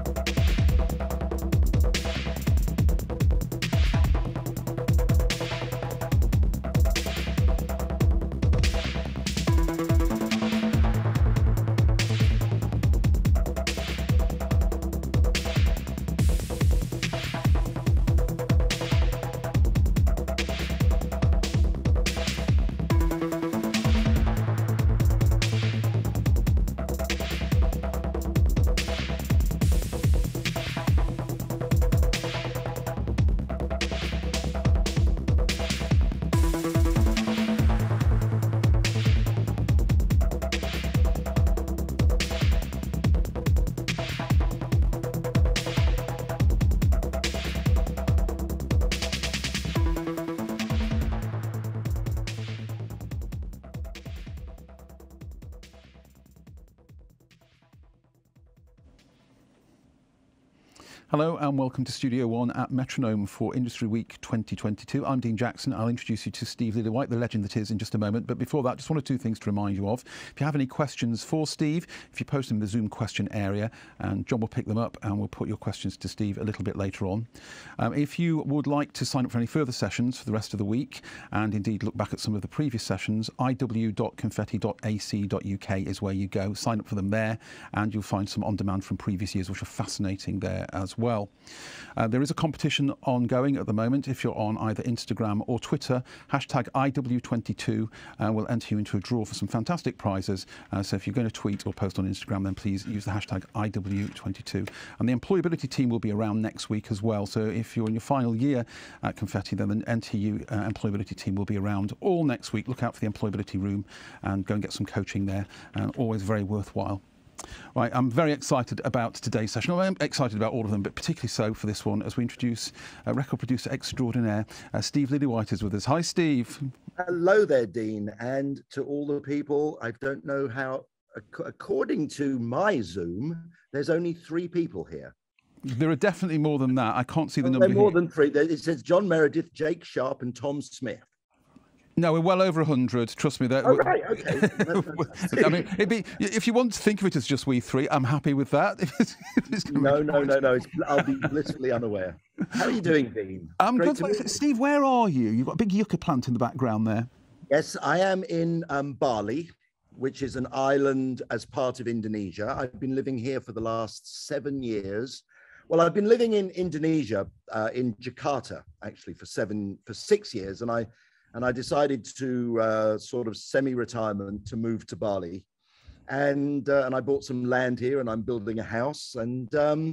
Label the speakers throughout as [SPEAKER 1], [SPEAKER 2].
[SPEAKER 1] Hello and welcome to Studio One at Metronome for Industry Week 2022. I'm Dean Jackson. I'll introduce you to Steve Lillywhite, the legend that is, in just a moment. But before that, just one or two things to remind you of. If you have any questions for Steve, if you post them in the Zoom question area, and John will pick them up and we'll put your questions to Steve a little bit later on. If you would like to sign up for any further sessions for the rest of the week, and indeed look back at some of the previous sessions, iw.confetti.ac.uk is where you go. Sign up for them there, and you'll find some on demand from previous years, which are fascinating there as well. There is a competition ongoing at the moment. If you're on either Instagram or Twitter, hashtag IW22 will enter you into a draw for some fantastic prizes. So if you're going to tweet or post on Instagram, then please use the hashtag IW22. And the employability team will be around next week as well. So if you're in your final year at Confetti, then the NTU employability team will be around all next week. Look out for the employability room and go and get some coaching there. Always very worthwhile. Right, I'm very excited about today's session. I'm excited about all of them, but particularly so for this one as we introduce record producer extraordinaire, Steve Lillywhite is with us. Hi, Steve.
[SPEAKER 2] Hello there, Dean, and to all the people. I don't know how, according to my Zoom, there's only 3 people here.
[SPEAKER 1] There are definitely more than that. I can't see the number
[SPEAKER 2] here. More than 3. It says John Meredith, Jake Sharp, and Tom Smith.
[SPEAKER 1] No, we're well over 100. Trust me.
[SPEAKER 2] Oh, right, okay.
[SPEAKER 1] I mean, if you want to think of it as just we 3, I'm happy with that.
[SPEAKER 2] No. I'll be blissfully unaware. How are you doing, Dean?
[SPEAKER 1] I'm good. Steve, where are you? You've got a big yucca plant in the background there.
[SPEAKER 2] Yes, I am in Bali, which is an island as part of Indonesia. I've been living here for the last 7 years. Well, I've been living in Indonesia, in Jakarta, actually, for 6 years, and I decided to sort of semi-retirement to move to Bali, and I bought some land here, and I'm building a house, and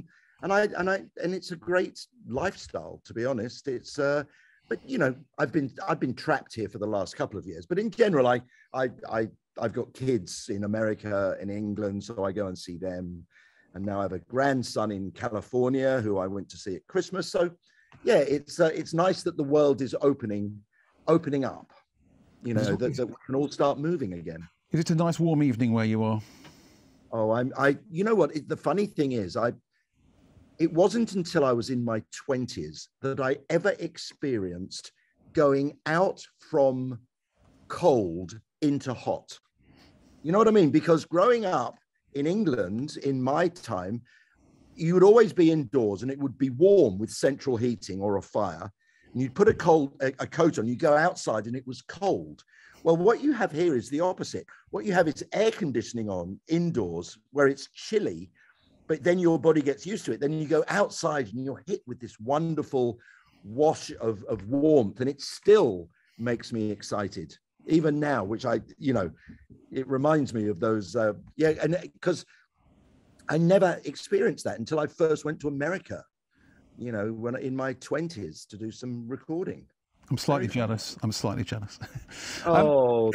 [SPEAKER 2] it's a great lifestyle, to be honest. It's but you know, I've been trapped here for the last couple of years, but in general, I've got kids in America, in England, so I go and see them, and now I have a grandson in California who I went to see at Christmas. So yeah, it's nice that the world is opening up, you know, that we can all start moving again.
[SPEAKER 1] Is it a nice warm evening where you are?
[SPEAKER 2] Oh, you know what, the funny thing is, it wasn't until I was in my 20s that I ever experienced going out from cold into hot. You know what I mean? Because growing up in England, in my time, you would always be indoors and it would be warm with central heating or a fire. And you'd put a coat on, you go outside and it was cold. Well, what you have here is the opposite. What you have is air conditioning on indoors where it's chilly, but then your body gets used to it. Then you go outside and you're hit with this wonderful wash of warmth, and it still makes me excited. Even now, which it reminds me of those, and because I never experienced that until I first went to America. You know, when in my 20s to do some recording.
[SPEAKER 1] I'm slightly jealous.
[SPEAKER 2] Oh.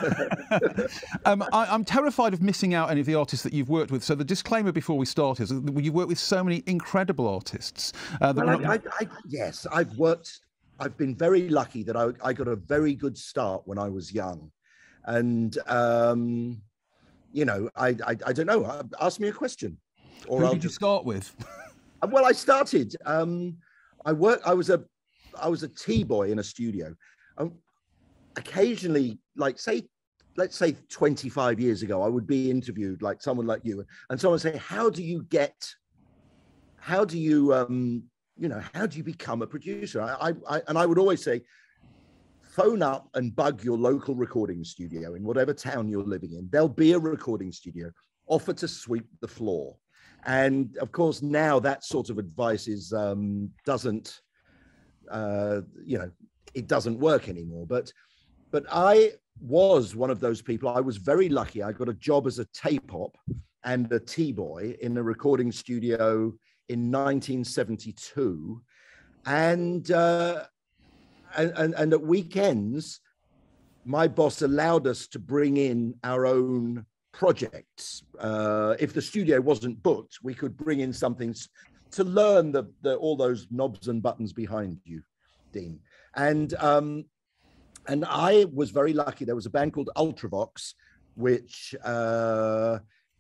[SPEAKER 1] I'm terrified of missing out any of the artists that you've worked with. So the disclaimer before we start is that you've worked with so many incredible artists.
[SPEAKER 2] Yes, I've been very lucky that I got a very good start when I was young. And, you know, I don't know, ask me a question.
[SPEAKER 1] Or who did you start with?
[SPEAKER 2] Well, I started. I was a tea boy in a studio. Occasionally, let's say 25 years ago, I would be interviewed like someone like you, and someone would say, "How do you get how do you, how do you become a producer? And I would always say, phone up and bug your local recording studio in whatever town you're living in. There'll be a recording studio. Offer to sweep the floor. And of course, now that sort of advice is doesn't it doesn't work anymore. But I was one of those people. I was very lucky. I got a job as a tape op and a T-boy in a recording studio in 1972, and at weekends, my boss allowed us to bring in our own projects. If the studio wasn't booked, we could bring in something to learn all those knobs and buttons behind you, Dean. And I was very lucky. There was a band called Ultravox, which I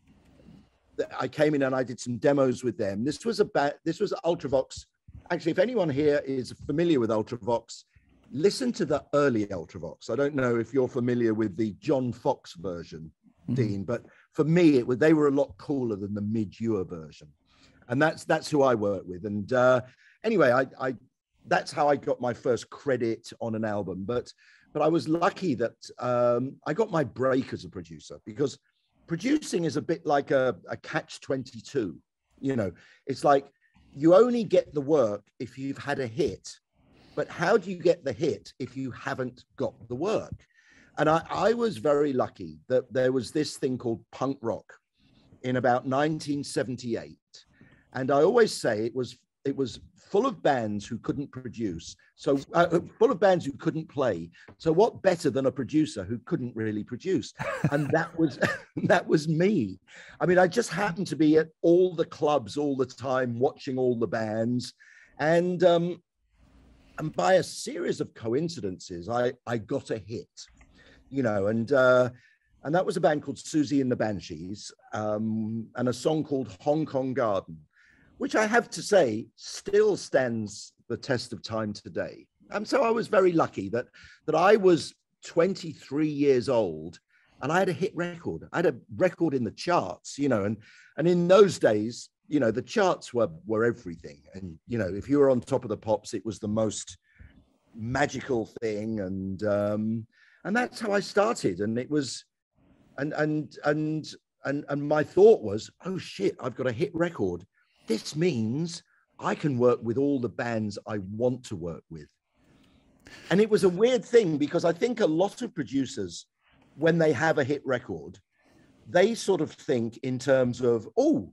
[SPEAKER 2] came in and I did some demos with them. This was Ultravox. Actually, if anyone here is familiar with Ultravox, listen to the early Ultravox. I don't know if you're familiar with the John Fox version, Dean, but for me, they were a lot cooler than the Mid-Ewer version. And that's who I work with. And anyway, that's how I got my first credit on an album. But I was lucky that I got my break as a producer, because producing is a bit like a catch-22. It's like you only get the work if you've had a hit. But how do you get the hit if you haven't got the work? And I was very lucky that there was this thing called punk rock in about 1978. And I always say it was full of bands who couldn't produce. So full of bands who couldn't play. So what better than a producer who couldn't really produce? And that was me. I mean, I just happened to be at all the clubs all the time, watching all the bands. And by a series of coincidences, I got a hit, and that was a band called Susie and the Banshees, and a song called Hong Kong Garden, which I have to say still stands the test of time today. And so I was very lucky that I was 23 years old and I had a hit record. I had a record in the charts, and in those days, the charts were everything. And, if you were on top of the pops, it was the most magical thing. And that's how I started. And it was, and my thought was, oh shit, I've got a hit record. This means I can work with all the bands I want to work with. And it was a weird thing, because I think a lot of producers, when they have a hit record, they sort of think in terms of, oh,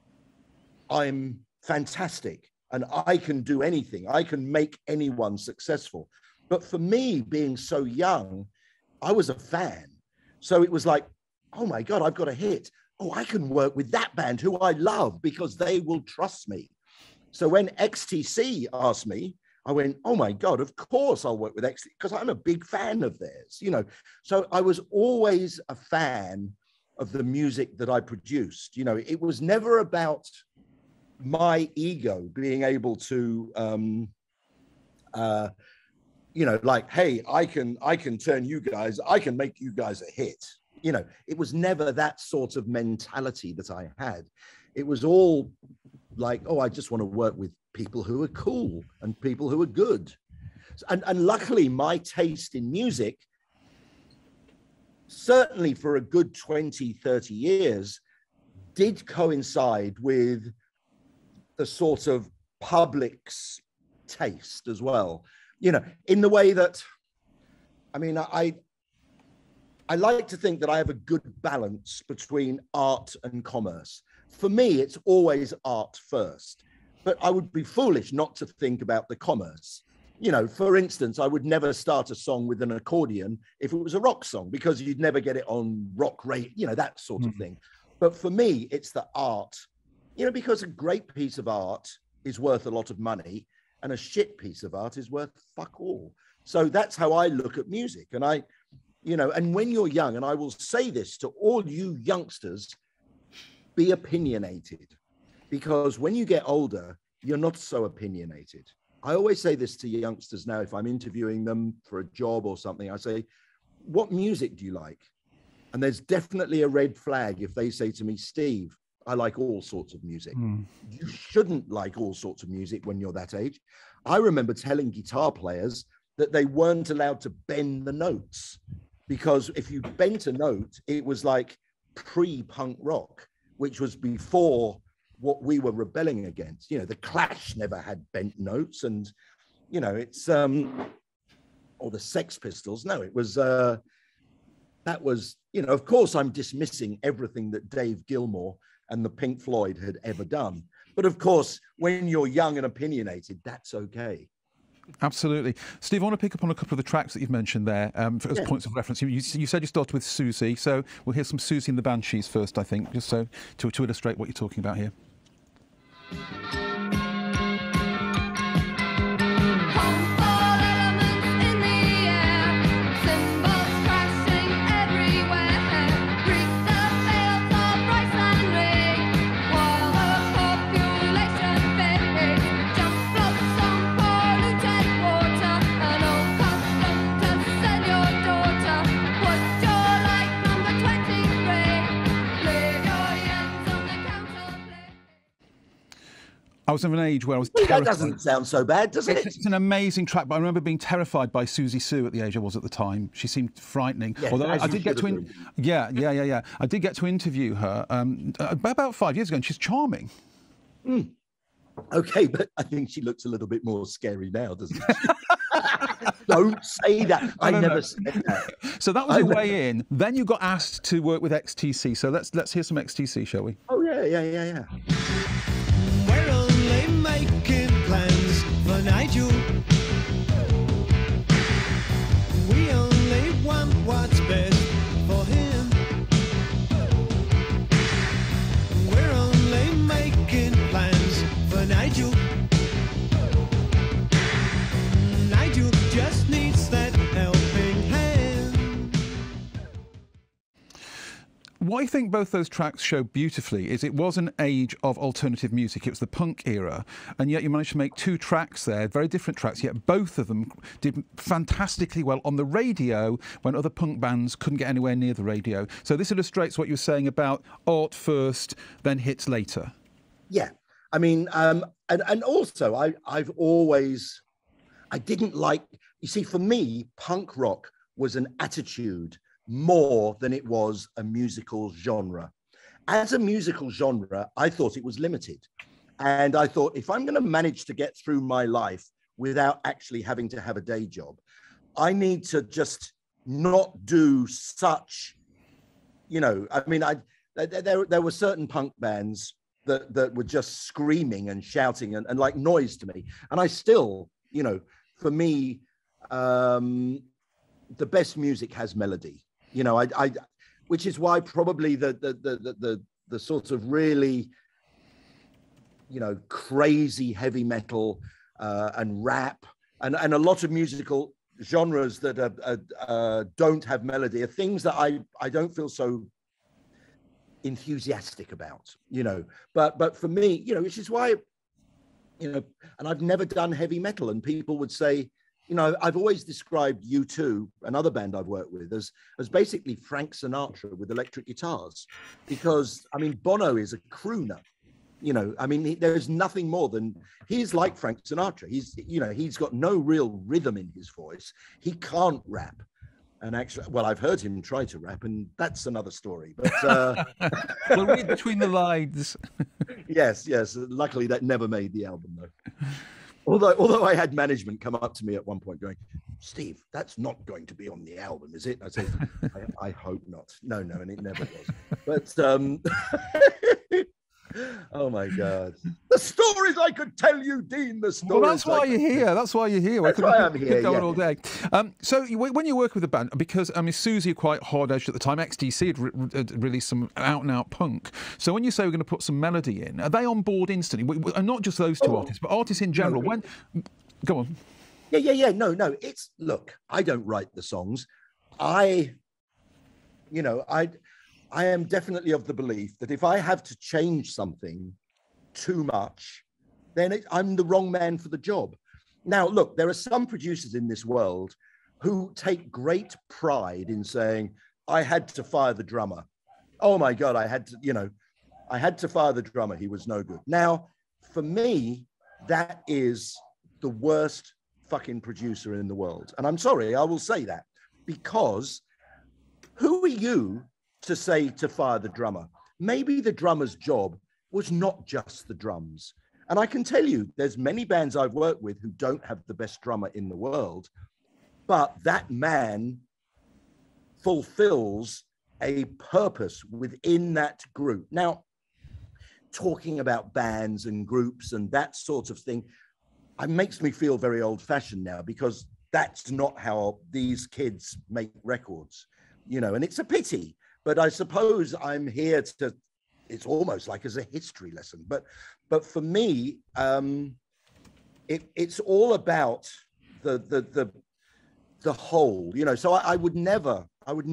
[SPEAKER 2] I'm fantastic and I can do anything. I can make anyone successful. But for me, being so young, I was a fan. So it was like, oh my God, I've got a hit. Oh, I can work with that band who I love because they will trust me. So when XTC asked me, I went, oh my God, of course I'll work with XTC because I'm a big fan of theirs, So I was always a fan of the music that I produced. It was never about my ego being able to, like, hey, I can turn you guys, I can make you guys a hit. It was never that sort of mentality that I had. It was all like, oh, I just want to work with people who are cool and people who are good. And luckily, my taste in music, certainly for a good 20, 30 years, did coincide with the sort of public's taste as well. In the way that, I mean, I like to think that I have a good balance between art and commerce. For me, it's always art first, but I would be foolish not to think about the commerce. For instance, I would never start a song with an accordion if it was a rock song, because you'd never get it on rock rate, that sort of thing. But for me, it's the art, because a great piece of art is worth a lot of money and a shit piece of art is worth fuck all. So that's how I look at music. And and when you're young, and I will say this to all you youngsters, be opinionated, because when you get older, you're not so opinionated. I always say this to youngsters now, if I'm interviewing them for a job or something, I say, what music do you like? And there's definitely a red flag if they say to me, Steve, I like all sorts of music.
[SPEAKER 1] Mm.
[SPEAKER 2] You shouldn't like all sorts of music when you're that age. I remember telling guitar players that they weren't allowed to bend the notes, because if you bent a note, it was like pre-punk rock, which was before what we were rebelling against. You know, the Clash never had bent notes, and, you know, it's, or the Sex Pistols. No, it was, that was, you know, of course I'm dismissing everything that Dave Gilmour and the Pink Floyd had ever done. But of course, when you're young and opinionated, that's okay.
[SPEAKER 1] Absolutely. Steve, I want to pick up on a couple of the tracks that you've mentioned there as points of reference. You said you started with Susie, so we'll hear some Susie and the Banshees first, I think, just so to illustrate what you're talking about here. I was of an age where I was terrified.
[SPEAKER 2] That doesn't sound so bad, does it?
[SPEAKER 1] It's an amazing track, but I remember being terrified by Susie Sue at the age I was at the time. She seemed frightening.
[SPEAKER 2] Yes,
[SPEAKER 1] although I did get to, I did get to interview her about 5 years ago, and she's charming.
[SPEAKER 2] Mm. Okay, but I think she looks a little bit more scary now, doesn't she? Don't say that. I never said that.
[SPEAKER 1] So that was your way in. Then you got asked to work with XTC. So let's hear some XTC, shall we?
[SPEAKER 2] Oh yeah.
[SPEAKER 3] We're only making plans for Nigel. We only want what's best for him. We're only making plans for Nigel. Nigel just needs that helping hand.
[SPEAKER 1] What I think both those tracks show beautifully is it was an age of alternative music. It was the punk era, and yet you managed to make two tracks there, very different tracks, yet both of them did fantastically well on the radio when other punk bands couldn't get anywhere near the radio. So this illustrates what you were saying about art first, then hits later.
[SPEAKER 2] Yeah, I mean, and also I didn't like, you see, for me, punk rock was an attitude more than it was a musical genre. As a musical genre, I thought it was limited. And I thought, if I'm going to manage to get through my life without actually having to have a day job, I need to just not do such, you know, I mean, there were certain punk bands that were just screaming and shouting and like noise to me. And I still, you know, for me, the best music has melody. You know, which is why probably the sort of really, you know, crazy heavy metal and rap and a lot of musical genres that don't have melody are things that I don't feel so enthusiastic about, you know. But for me, you know, which is why, you know, and I've never done heavy metal, and people would say, you know, I've always described U2, another band I've worked with, as basically Frank Sinatra with electric guitars, because I mean, Bono is a crooner, you know. I mean, there's nothing more than, he's like Frank Sinatra. He's, you know, he's got no real rhythm in his voice. He can't rap. And actually, well, I've heard him try to rap, and that's another story. But
[SPEAKER 1] we'll read between the lines.
[SPEAKER 2] Yes. Luckily, that never made the album, though. Although I had management come up to me at one point going, Steve, that's not going to be on the album, is it? I said, I hope not. No, and it never was. But oh my God, the stories I could tell you, Dean. The stories.
[SPEAKER 1] Well, that's why you're here. That's why you're here.
[SPEAKER 2] That's why I'm here.
[SPEAKER 1] Going all day. So when you work with a band, because I mean, Susie quite hard edged at the time. XTC had released some out and out punk. So when you say we're going to put some melody in, are they on board instantly? And not just those two artists, but artists in general.
[SPEAKER 2] No.
[SPEAKER 1] Go on.
[SPEAKER 2] Yeah. No. It's, look, I don't write the songs. I am definitely of the belief that if I have to change something too much, then I'm the wrong man for the job. Now, look, there are some producers in this world who take great pride in saying, I had to fire the drummer. Oh my God, I had to, you know, I had to fire the drummer. He was no good. Now, for me, that is the worst fucking producer in the world. And I'm sorry, I will say that, because who are you to say to fire the drummer? Maybe the drummer's job was not just the drums. And I can tell you, there's many bands I've worked with who don't have the best drummer in the world, but that man fulfills a purpose within that group. Now, talking about bands and groups and that sort of thing, it makes me feel very old-fashioned now, because that's not how these kids make records, and it's a pity. But I suppose I'm here to, it's almost like as a history lesson. But for me, it's all about the whole, So I would never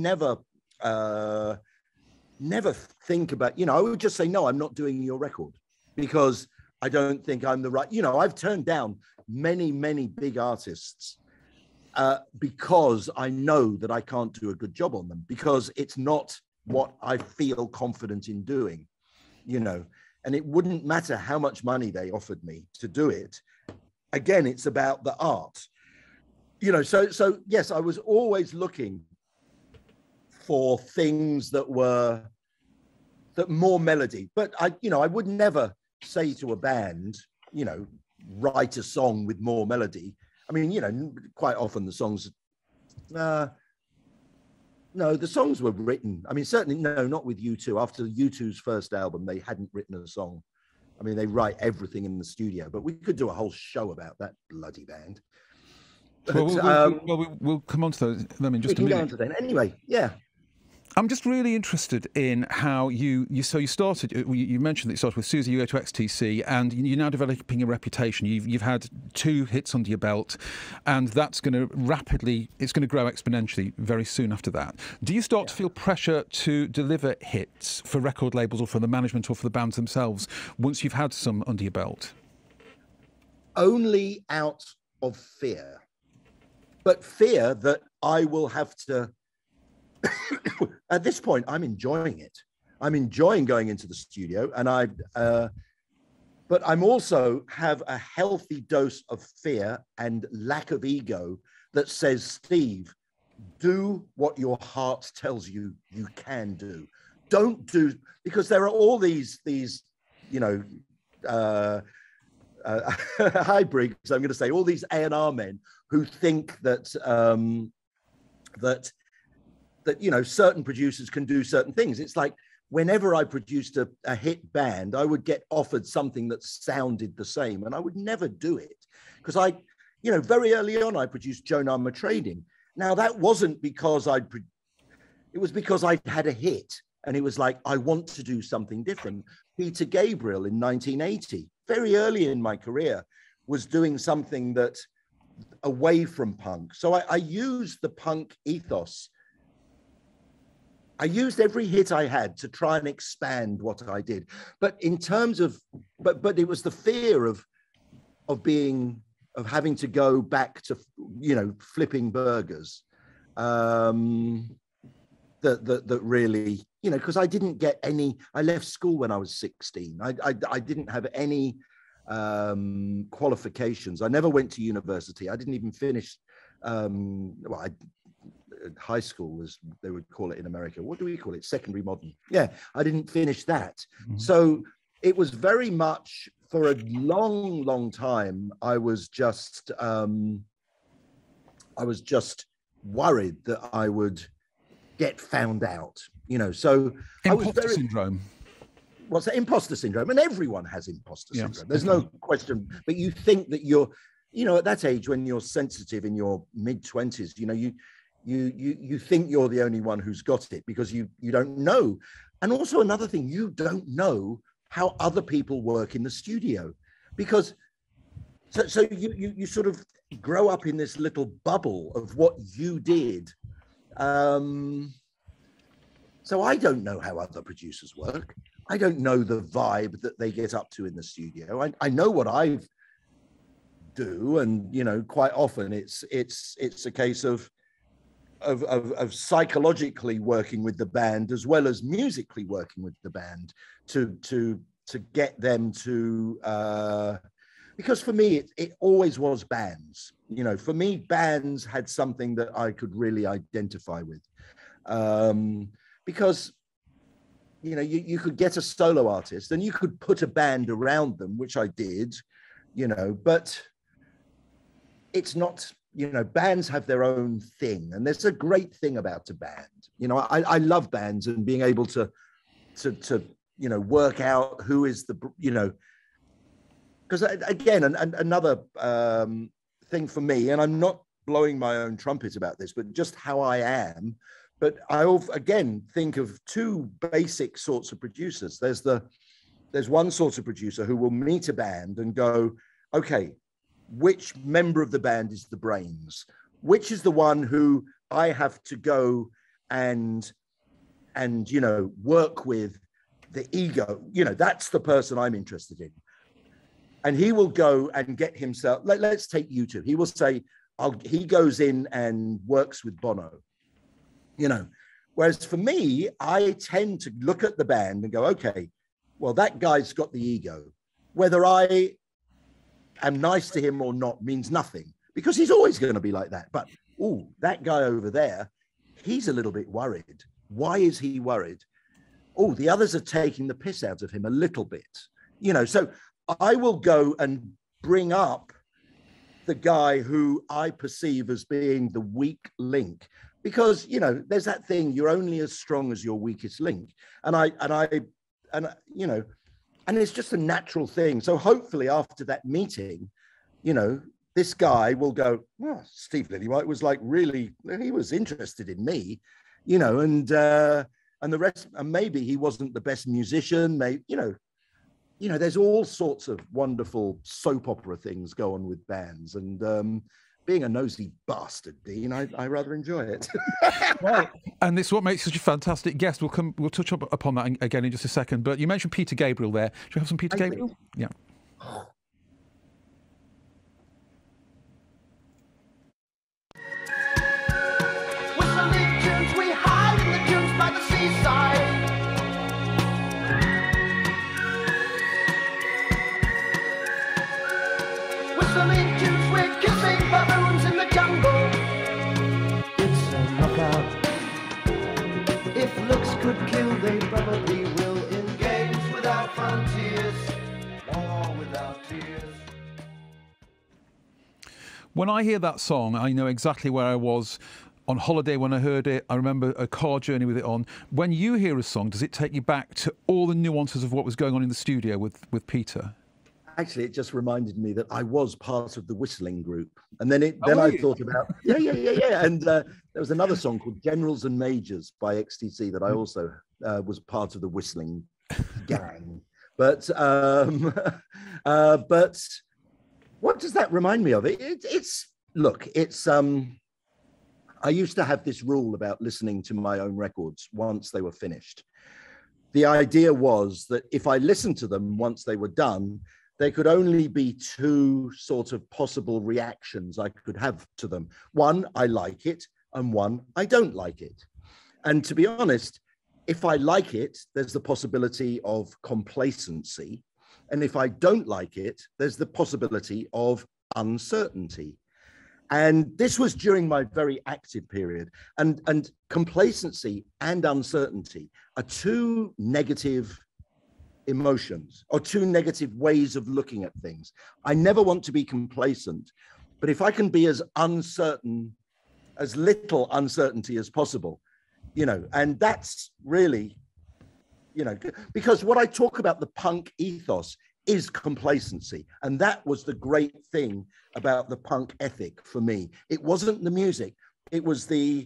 [SPEAKER 2] think about, I would just say, no, I'm not doing your record, because I don't think I'm the right, I've turned down many, many big artists because I know that I can't do a good job on them, because it's not what I feel confident in doing, and it wouldn't matter how much money they offered me to do it. Again, it's about the art, so yes, I was always looking for things that more melody, but I would never say to a band, write a song with more melody. I mean, quite often the songs, no, the songs were written. I mean, certainly, no, not with U2. After U2's first album, they hadn't written a song. I mean, they write everything in the studio, but we could do a whole show about that bloody band. But,
[SPEAKER 1] we'll come on to those in just a minute.
[SPEAKER 2] We can go on to that. Anyway, yeah.
[SPEAKER 1] I'm just really interested in how you started. You mentioned that you started with Susie, you go to XTC, and you're now developing a reputation. You've had 2 hits under your belt, and that's going to it's going to grow exponentially very soon after that. Do you start to feel pressure to deliver hits for record labels or for the management or for the bands themselves once you've had some under your belt?
[SPEAKER 2] Only out of fear, but fear that I will have to. At this point, I'm enjoying it. I'm enjoying going into the studio, and but I'm also have a healthy dose of fear and lack of ego that says, Steve, do what your heart tells you you can do. Don't do, because there are all these hi Briggs, I'm going to say, all these A&R men who think that certain producers can do certain things. It's like whenever I produced a hit band, I would get offered something that sounded the same, and I would never do it, because very early on I produced Joan Armour Trading. Now that wasn't because it was because I had a hit, and it was like, I want to do something different. Peter Gabriel in 1980, very early in my career, was doing something that away from punk. So I used the punk ethos. I used every hit I had to try and expand what I did. But in terms of, but it was the fear of having to go back to, flipping burgers that really, because I didn't get any, I left school when I was 16. I didn't have any qualifications. I never went to university. I didn't even finish, high school, was they would call it in America. What do we call it? Secondary modern. Yeah, I didn't finish that. Mm-hmm. So it was very much, for a long, long time, I was just worried that I would get found out, So
[SPEAKER 1] imposter syndrome.
[SPEAKER 2] What's that? Imposter syndrome. And everyone has imposter syndrome. There's no question. But you think that you're, at that age when you're sensitive in your mid-20s, you think you're the only one who's got it, because you don't know. And also another thing, you don't know how other people work in the studio, because so you sort of grow up in this little bubble of what you did. So I don't know how other producers work. I don't know the vibe that they get up to in the studio. I know what I do, and quite often it's a case of, of psychologically working with the band as well as musically working with the band to get them to because for me it always was bands. You know, for me bands had something that I could really identify with, because you know you could get a solo artist and you could put a band around them, which I did, you know, but it's not, you know, bands have their own thing, and there's a great thing about a band. You know, I love bands and being able to you know, work out who is the, you know, because again, and another thing for me, and I'm not blowing my own trumpet about this, but just how I am. But I again think of two basic sorts of producers. There's one sort of producer who will meet a band and go, okay, which member of the band is the brains? Which is the one who I have to go and you know, work with the ego? You know, that's the person I'm interested in. And he will go and get himself, let's take U2. He will say, he goes in and works with Bono, you know. Whereas for me, I tend to look at the band and go, okay, well, that guy's got the ego. Whether I am nice to him or not means nothing, because he's always going to be like that. But, oh, that guy over there, he's a little bit worried. Why is he worried? Oh, the others are taking the piss out of him a little bit, you know. So I will go and bring up the guy who I perceive as being the weak link, because, you know, there's that thing, you're only as strong as your weakest link. And you know, and it's just a natural thing. So hopefully after that meeting, you know, this guy will go, well, Steve Lillywhite was like, really, he was interested in me, you know, and the rest, and maybe he wasn't the best musician, maybe, you know, there's all sorts of wonderful soap opera things go on with bands. And being a nosy bastard, Dean, I rather enjoy it.
[SPEAKER 1] Well, and this is what makes such a fantastic guest. We'll touch upon that again in just a second. But you mentioned Peter Gabriel there. Should we have some Peter Gabriel? Yeah.
[SPEAKER 3] Whistling tunes, we hide in the dunes by the seaside. Whistling tunes, we're kissing baboons in the jungle. It's a knockout. If looks could kill, they probably will. In games without frontiers, or without tears.
[SPEAKER 1] When I hear that song, I know exactly where I was on holiday when I heard it. I remember a car journey with it on. When you hear a song, does it take you back to all the nuances of what was going on in the studio with Peter?
[SPEAKER 2] Actually, it just reminded me that I was part of the whistling group. And then I thought about, yeah. And there was another song called Generals and Majors by XTC that I also was part of the whistling gang. But what does that remind me of? I used to have this rule about listening to my own records once they were finished. The idea was that if I listened to them once they were done, there could only be two sort of possible reactions I could have to them. One, I like it, and one, I don't like it. And to be honest, if I like it, there's the possibility of complacency. And if I don't like it, there's the possibility of uncertainty. And this was during my very active period. And complacency and uncertainty are two negative emotions or two negative ways of looking at things. I never want to be complacent, but if I can be as uncertain, as little uncertainty as possible, you know, and that's really, you know, because what I talk about, the punk ethos, is complacency. And that was the great thing about the punk ethic for me. It wasn't the music, it was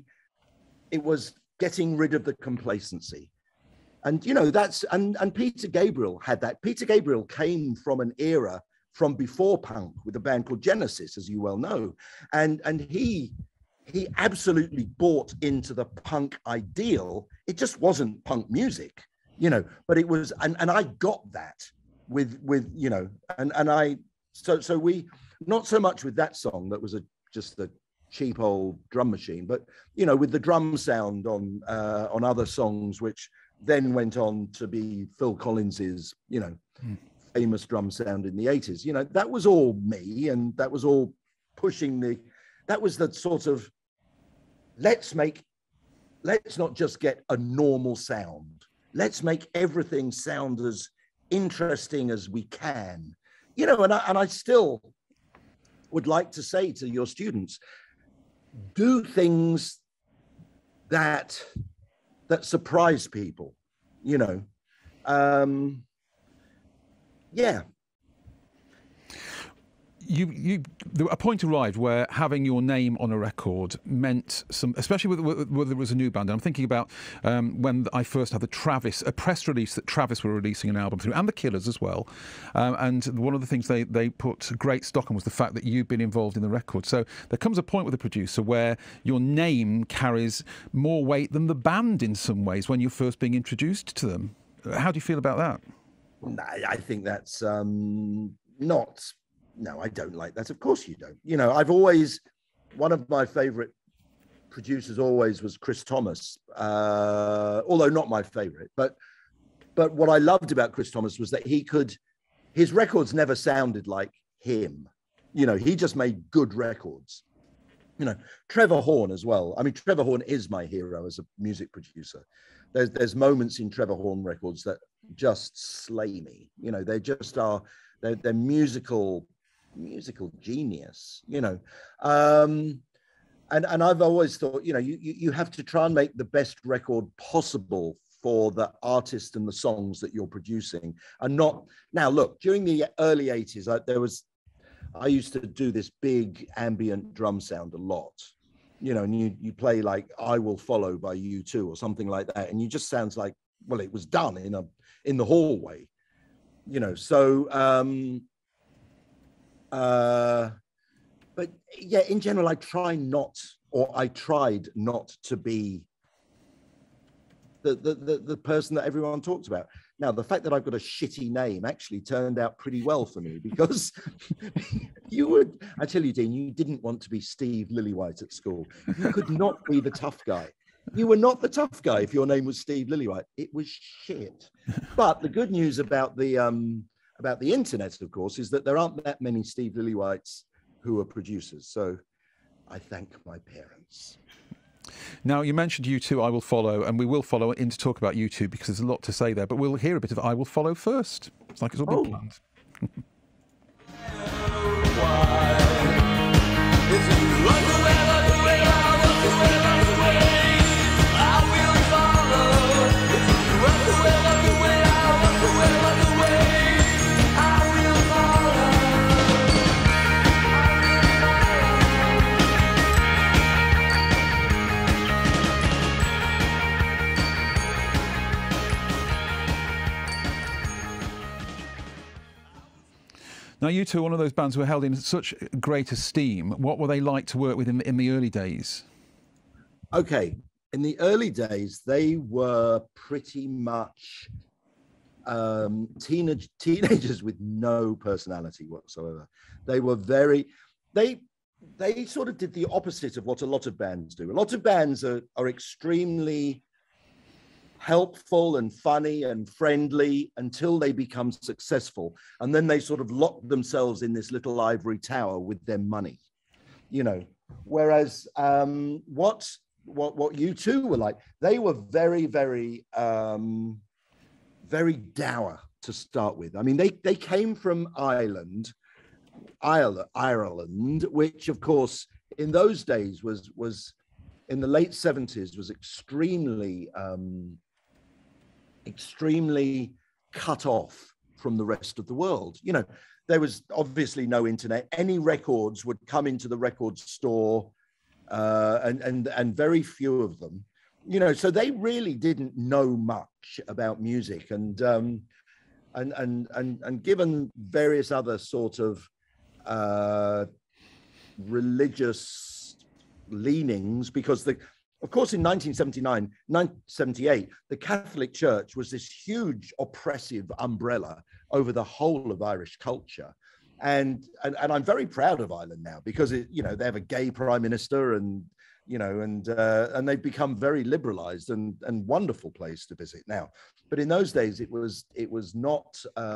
[SPEAKER 2] getting rid of the complacency. And, you know, and Peter Gabriel had that. Peter Gabriel came from an era from before punk with a band called Genesis, as you well know. And he absolutely bought into the punk ideal. It just wasn't punk music, you know, but it was, and I got that with, you know, so we, not so much with that song that was just a cheap old drum machine, but you know, with the drum sound on other songs, which then went on to be Phil Collins's, you know, famous drum sound in the 80s. You know, that was all me, and that was all pushing that was the sort of, let's not just get a normal sound. Let's make everything sound as interesting as we can. You know, and I still would like to say to your students, do things that surprise people, you know. Yeah.
[SPEAKER 1] A point arrived where having your name on a record meant some, especially whether it was a new band. And I'm thinking about when I first had a press release that Travis were releasing an album through, and the Killers as well. And one of the things they put great stock on was the fact that you've been involved in the record. So there comes a point with a producer where your name carries more weight than the band in some ways when you're first being introduced to them. How do you feel about that?
[SPEAKER 2] I think that's not... No, I don't like that. Of course you don't. You know, one of my favorite producers always was Chris Thomas, although not my favorite. But what I loved about Chris Thomas was that his records never sounded like him. You know, he just made good records. You know, Trevor Horn as well. I mean, Trevor Horn is my hero as a music producer. There's moments in Trevor Horn records that just slay me. You know, they just are, they're musical genius, you know. And I've always thought, you know, you have to try and make the best record possible for the artist and the songs that you're producing, and not... Now look, during the early 80s, I used to do this big ambient drum sound a lot, you know, and you play like I Will Follow by U2 or something like that, and you just sounds like, well, it was done in the hallway, you know. So but yeah, in general, I tried not to be the person that everyone talks about. Now, the fact that I've got a shitty name actually turned out pretty well for me, because I tell you, Dean, you didn't want to be Steve Lillywhite at school. You could not be the tough guy. You were not the tough guy if your name was Steve Lillywhite. It was shit. But the good news about the internet, of course, is that there aren't that many Steve Lillywhites who are producers. So I thank my parents.
[SPEAKER 1] Now, you mentioned U2, I Will Follow, and we will follow in to talk about U2 because there's a lot to say there, but we'll hear a bit of I Will Follow first. It's like it's all been planned. Now, U2 are one of those bands who are held in such great esteem. What were they like to work with in the early days?
[SPEAKER 2] Okay, in the early days, they were pretty much teenagers with no personality whatsoever. They were they sort of did the opposite of what a lot of bands do. A lot of bands are extremely helpful and funny and friendly until they become successful, and then they sort of lock themselves in this little ivory tower with their money, you know. Whereas what U2 were like, they were very, very, very dour to start with. I mean, they came from Ireland, which of course in those days was in the late 70s was extremely cut off from the rest of the world. You know, there was obviously no internet. Any records would come into the record store, and very few of them, you know, so they really didn't know much about music, and given various other sort of religious leanings, because of course, in 1978, the Catholic Church was this huge oppressive umbrella over the whole of Irish culture. and I'm very proud of Ireland now because they have a gay prime minister, and and they've become very liberalized and wonderful place to visit now. But in those days, it was not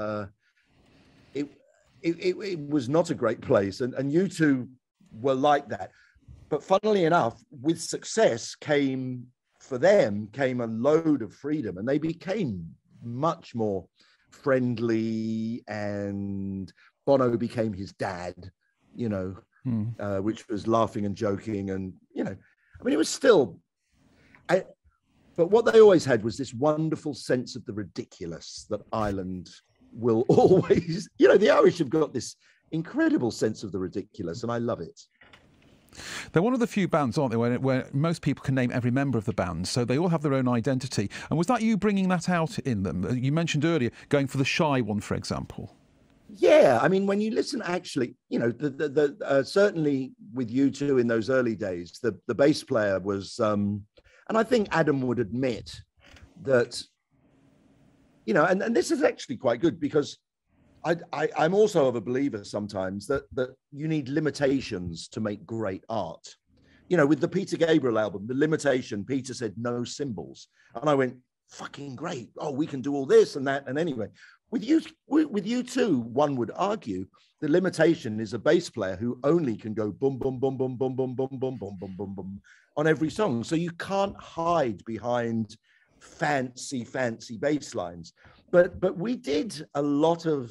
[SPEAKER 2] it was not a great place, and U2 were like that. But funnily enough, with success came a load of freedom, and they became much more friendly, and Bono became his dad, which was laughing and joking, and it was still. But what they always had was this wonderful sense of the ridiculous that Ireland will always. The Irish have got this incredible sense of the ridiculous, and I love it.
[SPEAKER 1] They're one of the few bands, aren't they, where most people can name every member of the band, so they all have their own identity. And was that you bringing that out in them? You mentioned earlier going for the shy one, for example.
[SPEAKER 2] Yeah, I mean, when you listen, actually, certainly with U2 in those early days, the bass player was, and I think Adam would admit that, and this is actually quite good, because I'm also of a believer sometimes that you need limitations to make great art. With the Peter Gabriel album, the limitation, Peter said no cymbals, and I went, fucking great. Oh, we can do all this and that. And anyway, with U2, one would argue the limitation is a bass player who only can go boom, boom, boom, boom, boom, boom, boom, boom, boom, boom, boom, boom on every song. So you can't hide behind fancy bass lines. But we did a lot of,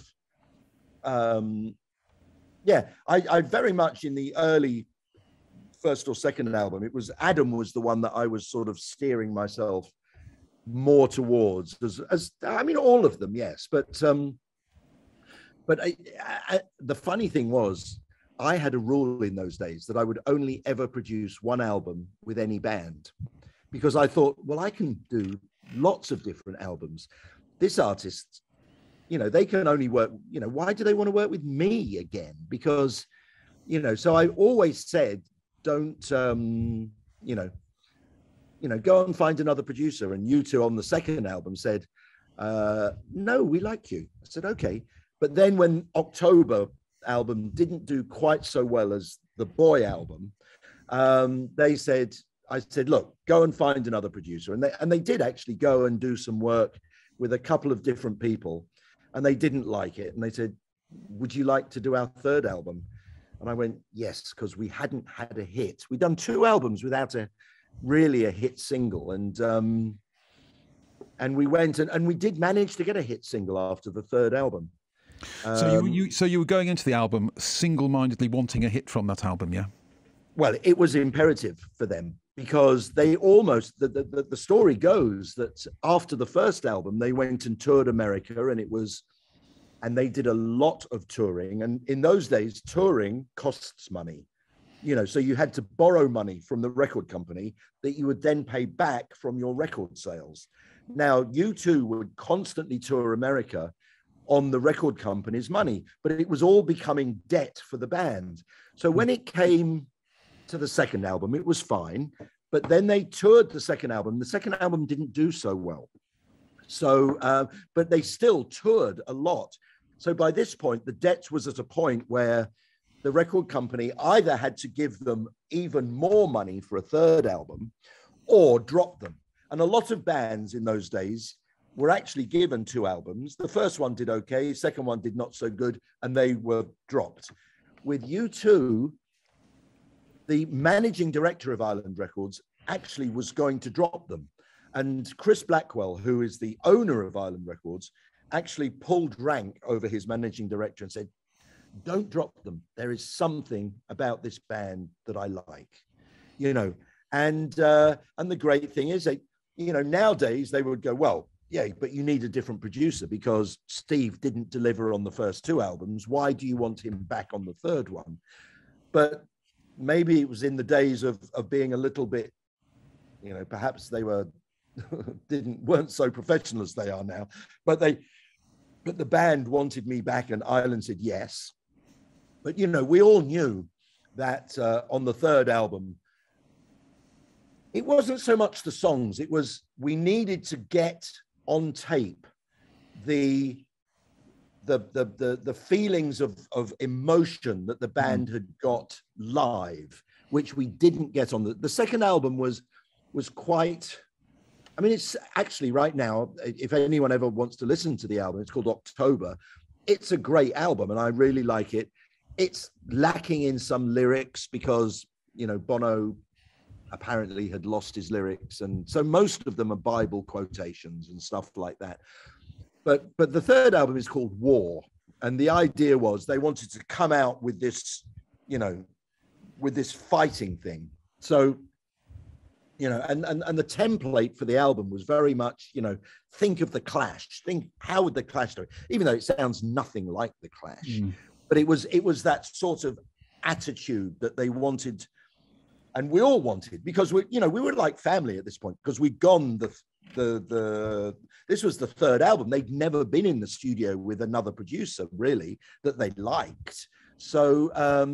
[SPEAKER 2] I very much in the early first or second album, Adam was the one that I was sort of steering myself more towards, as I mean, all of them, yes, but the funny thing was, I had a rule in those days that I would only ever produce one album with any band, because I thought, well, I can do lots of different albums. This artist, they can only work, why do they want to work with me again? Because, so I always said, don't, go and find another producer. And U2 on the second album said, no, we like you. I said, okay. But then when October album didn't do quite so well as the Boy album, I said, look, go and find another producer. And they did actually go and do some work with a couple of different people, and they didn't like it. And they said, would you like to do our third album? And I went, yes, because we hadn't had a hit. We'd done 2 albums without really a hit single. And we went and we did manage to get a hit single after the third album.
[SPEAKER 1] So you were going into the album single-mindedly wanting a hit from that album, yeah?
[SPEAKER 2] Well, it was imperative for them, because they almost, the story goes that after the first album, they went and toured America, and they did a lot of touring. And in those days, touring costs money, so you had to borrow money from the record company that you would then pay back from your record sales. Now, U2 would constantly tour America on the record company's money, but it was all becoming debt for the band. So when it came to the second album, it was fine. But then they toured the second album. The second album didn't do so well. So, but they still toured a lot. So by this point, the debt was at a point where the record company either had to give them even more money for a third album or drop them. And a lot of bands in those days were actually given 2 albums. The first one did okay, second one did not so good, and they were dropped. With U2, the managing director of Island Records actually was going to drop them. And Chris Blackwell, who is the owner of Island Records, actually pulled rank over his managing director and said, don't drop them. There is something about this band that I like, and the great thing is that, nowadays they would go, well, yeah, but you need a different producer because Steve didn't deliver on the first 2 albums. Why do you want him back on the third one? But maybe it was in the days of being a little bit, perhaps they weren't so professional as they are now, but the band wanted me back, and Ireland said yes. But, we all knew that on the third album, it wasn't so much the songs, it was we needed to get on tape the the feelings of emotion that the band had got live, which we didn't get on the second album. Was quite, I mean, it's actually right now, if anyone ever wants to listen to the album, it's called October. It's a great album and I really like it. It's lacking in some lyrics because, you know, Bono apparently had lost his lyrics. And so most of them are Bible quotations and stuff like that. But the third album is called War. And the idea was they wanted to come out with this, you know, with this fighting thing. So, you know, and the template for the album was very much, you know, think of the Clash. Think, how would the Clash do it? Even though it sounds nothing like the Clash. But it was that sort of attitude that they wanted, and we all wanted, because we were like family at this point, because we'd gone this was the third album. They'd never been in the studio with another producer really that they liked. So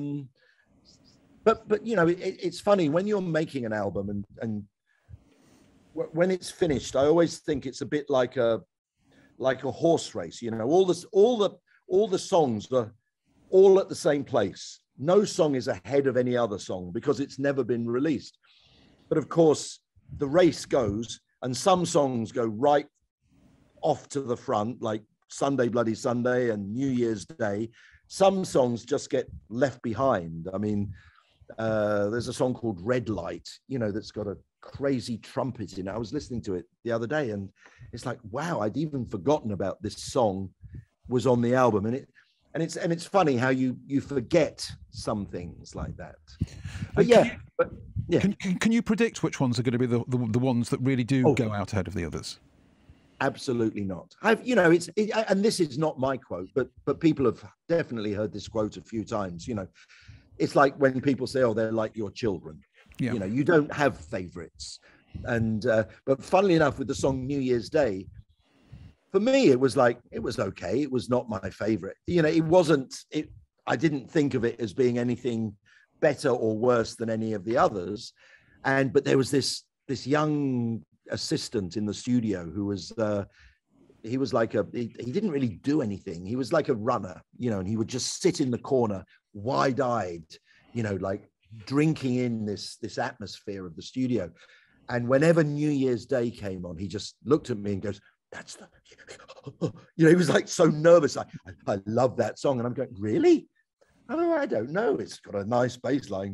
[SPEAKER 2] but you know, it's funny when you're making an album and when it's finished, I always think it's a bit like a horse race. You know, all the songs are all at the same place. No song is ahead of any other song because it's never been released. But of course, the race goes, and some songs go right off to the front, like Sunday Bloody Sunday and New Year's Day. Some songs just get left behind. I mean, there's a song called Red Light, you know, that's got a crazy trumpet in it. I was listening to it the other day and it's like, wow, I'd even forgotten about this song was on the album. And it's funny how you forget some things like that. But
[SPEAKER 1] can you predict which ones are going to be the ones that really do go out ahead of the others?
[SPEAKER 2] Absolutely not. And this is not my quote, but people have definitely heard this quote a few times. You know, it's like when people say, "Oh, they're like your children." Yeah. You know, you don't have favorites. And but funnily enough, with the song New Year's Day, for me, it was like, it was okay. It was not my favorite. You know, it wasn't. I didn't think of it as being anything better or worse than any of the others. But there was this young assistant in the studio who was he was like he didn't really do anything. He was like a runner, you know, and he would just sit in the corner wide-eyed, you know, like drinking in this atmosphere of the studio. And whenever New Year's Day came on, he just looked at me and goes, "That's the," you know, he was like so nervous. I love that song. And I'm going, really? Oh, I don't know. It's got a nice bass line.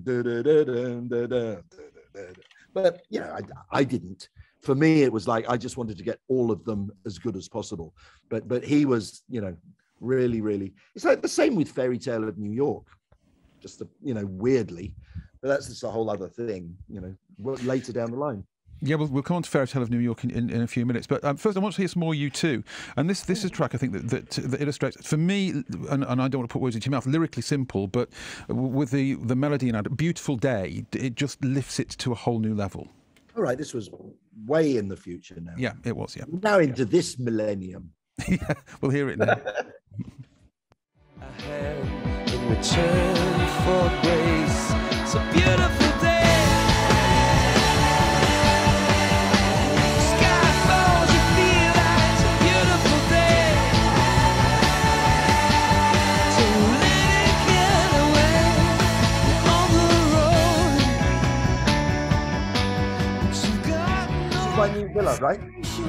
[SPEAKER 2] But, you know, I didn't. For me, it was like, I just wanted to get all of them as good as possible. But he was, you know, really, really, it's like the same with Fairy Tale of New York, just, you know, weirdly, but that's just a whole other thing, you know, later down the line.
[SPEAKER 1] Yeah, we'll come on to Fairy Tale of New York in a few minutes. But first, I want to hear some more U2. And this is a track, I think, that illustrates, for me, and I don't want to put words into your mouth, lyrically simple, but with the melody and Beautiful Day, it just lifts it to a whole new level.
[SPEAKER 2] All right, this was way in the future now.
[SPEAKER 1] Yeah, it was, yeah.
[SPEAKER 2] Now into this millennium.
[SPEAKER 1] Yeah, we'll hear it now.
[SPEAKER 4] In return for grace, it's a beautiful day.
[SPEAKER 2] My new villa, right?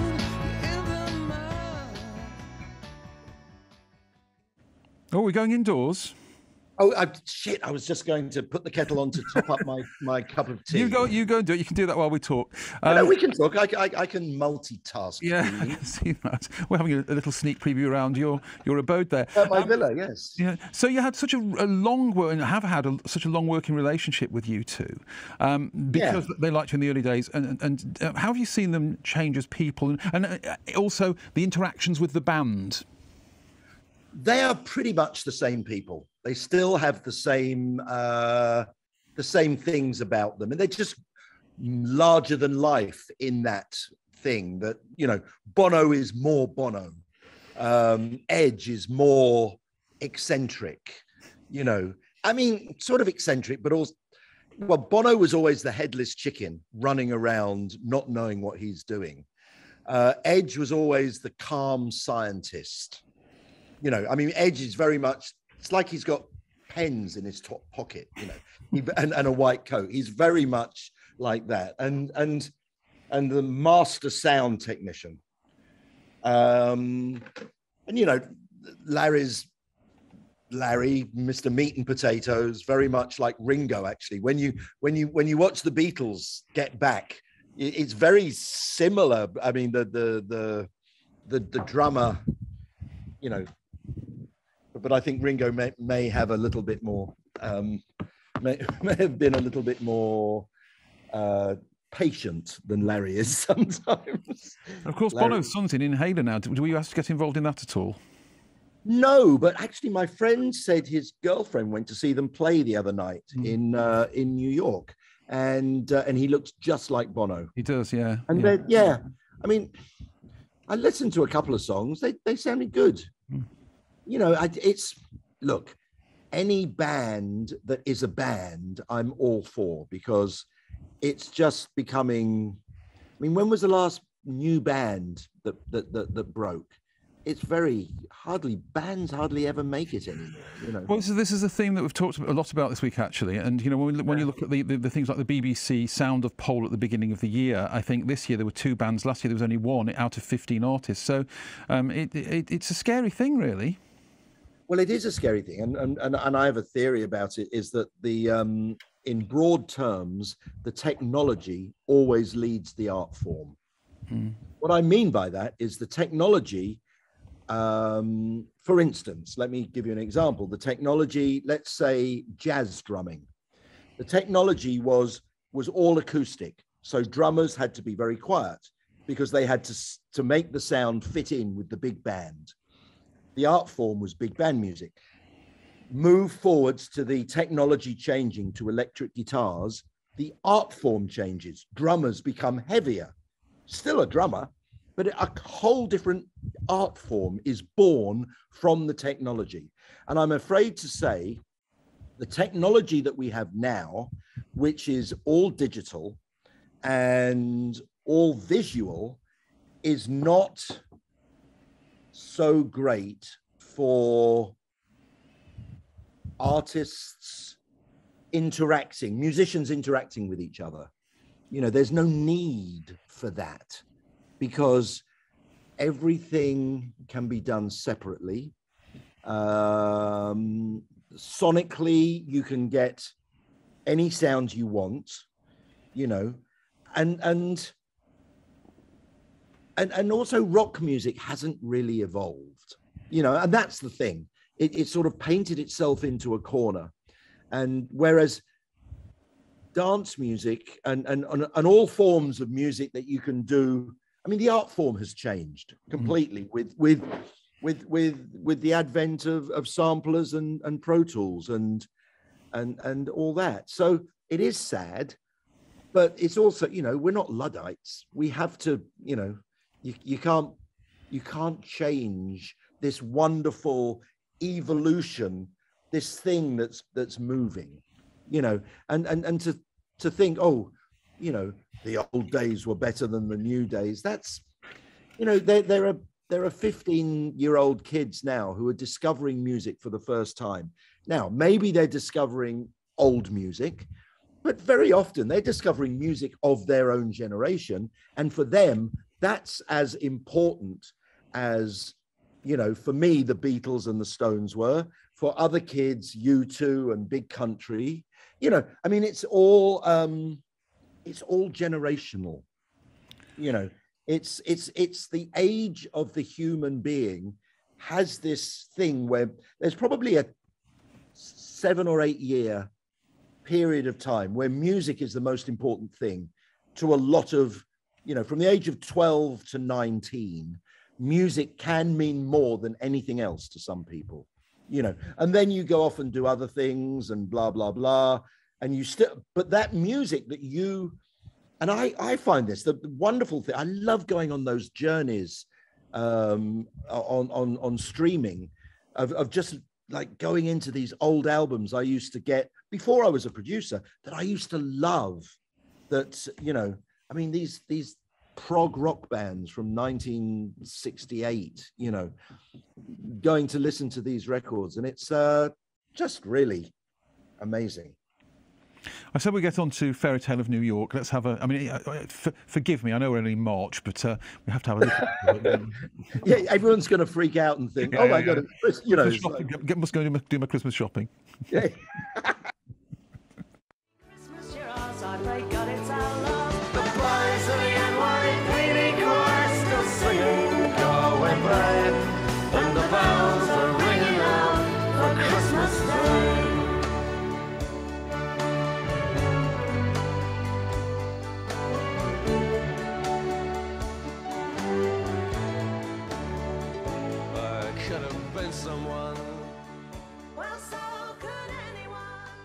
[SPEAKER 1] Oh, we're going indoors.
[SPEAKER 2] Oh, shit! I was just going to put the kettle on to top up my cup of tea.
[SPEAKER 1] You go and do it. You can do that while we talk.
[SPEAKER 2] No, we can talk. I can multitask.
[SPEAKER 1] Yeah, I can see that. We're having a little sneak preview around your abode there.
[SPEAKER 2] My villa, yes.
[SPEAKER 1] Yeah. So you had such a long work, and have had such a long working relationship with U2, because they liked you in the early days. And how have you seen them change as people, and also the interactions with the band?
[SPEAKER 2] They are pretty much the same people. They still have the same things about them, and they're just larger than life in that thing. That, you know, Bono is more Bono, Edge is more eccentric. You know, I mean, sort of eccentric, but also, well, Bono was always the headless chicken running around, not knowing what he's doing. Edge was always the calm scientist. You know, I mean, Edge is very much, it's like he's got pens in his top pocket, you know, and a white coat. He's very much like that. And the master sound technician. And, you know, Larry, Mr. Meat and Potatoes, very much like Ringo, actually. When you watch the Beatles Get Back, it's very similar. I mean, the drummer, you know, but I think Ringo may have a little bit more, may have been a little bit more patient than Larry is sometimes.
[SPEAKER 1] Of course, Bono's son's in Inhaler now. Do you have to get involved in that at all?
[SPEAKER 2] No, but actually my friend said his girlfriend went to see them play the other night in New York, and he looks just like Bono.
[SPEAKER 1] He does, yeah.
[SPEAKER 2] And yeah, I mean, I listened to a couple of songs. They sounded good. You know, look, any band that is a band, I'm all for, because it's just becoming. I mean, when was the last new band that broke? It's bands hardly ever make it anymore. You know.
[SPEAKER 1] Well, this is a theme that we've talked a lot about this week, actually. And you know, when you look at the things like the BBC Sound of Poll at the beginning of the year, I think this year there were 2 bands. Last year there was only 1 out of 15 artists. So it's a scary thing, really.
[SPEAKER 2] Well, it is a scary thing, and I have a theory about it. Is that in broad terms, the technology always leads the art form. What I mean by that is the technology. For instance, let me give you an example. The technology, let's say jazz drumming. The technology was all acoustic. So drummers had to be very quiet because they had to make the sound fit in with the big band. The art form was big band music. Move forwards to the technology changing to electric guitars, the art form changes. Drummers become heavier. Still a drummer, but a whole different art form is born from the technology. And I'm afraid to say the technology that we have now, which is all digital and all visual, is not so great for artists musicians interacting with each other. You know, there's no need for that, because everything can be done separately. Sonically, you can get any sound you want, you know, and also rock music hasn't really evolved, you know, and that's the thing. It sort of painted itself into a corner, and whereas dance music and all forms of music that you can do. I mean, the art form has changed completely with the advent of samplers and Pro Tools and all that. So it is sad, but it's also, you know, we're not Luddites. We have to, you know, you can't change this wonderful evolution, this thing that's moving, you know, and to think, oh, you know, the old days were better than the new days. That's, you know, there are 15-year-old kids now who are discovering music for the first time. Now, maybe they're discovering old music, but very often they're discovering music of their own generation. And for them, that's as important as, you know, for me, the Beatles and the Stones were. For other kids, U2 and Big Country. You know, I mean, it's all generational. You know, it's the age of the human being has this thing where there's probably a 7 or 8 year period of time where music is the most important thing to a lot of, you know, from the age of 12 to 19, music can mean more than anything else to some people, you know, and then you go off and do other things and blah, blah, blah. And you still, but that music that you, and I find this, the wonderful thing, I love going on those journeys on streaming of just like going into these old albums I used to get before I was a producer that I used to love, that, you know, I mean, these prog rock bands from 1968, you know, going to listen to these records, and it's just really amazing.
[SPEAKER 1] I said we get on to Fairy Tale of New York. Let's have a. I mean, forgive me. I know we're only March, but we have to have a listen.
[SPEAKER 2] Yeah, everyone's going to freak out and think,
[SPEAKER 1] Yeah,
[SPEAKER 2] "Oh my
[SPEAKER 1] yeah,
[SPEAKER 2] God!" It's, you know, it's like,
[SPEAKER 1] must go do my Christmas shopping.
[SPEAKER 2] yeah.
[SPEAKER 3] Christmas cheer outside, thank God it's our love. The boys of the NYPD chorus still singing "Go and Play," and the bells are ringing out for Christmas Day.
[SPEAKER 4] I could have been someone.
[SPEAKER 3] Well, so could anyone.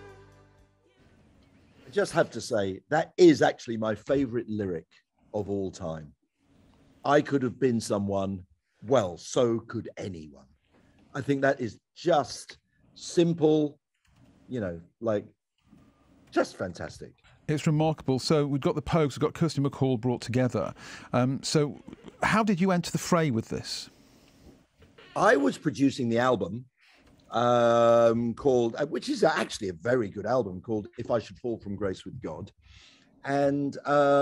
[SPEAKER 2] I just have to say that is actually my favorite lyric of all time. I could have been someone, well, so could anyone. I think that is just simple, you know, like just fantastic.
[SPEAKER 1] It's remarkable. So we've got the Pogues, we've got Kirsty MacColl brought together. So how did you enter the fray with this?
[SPEAKER 2] I was producing the album called, which is actually a very good album, called If I Should Fall From Grace With God. And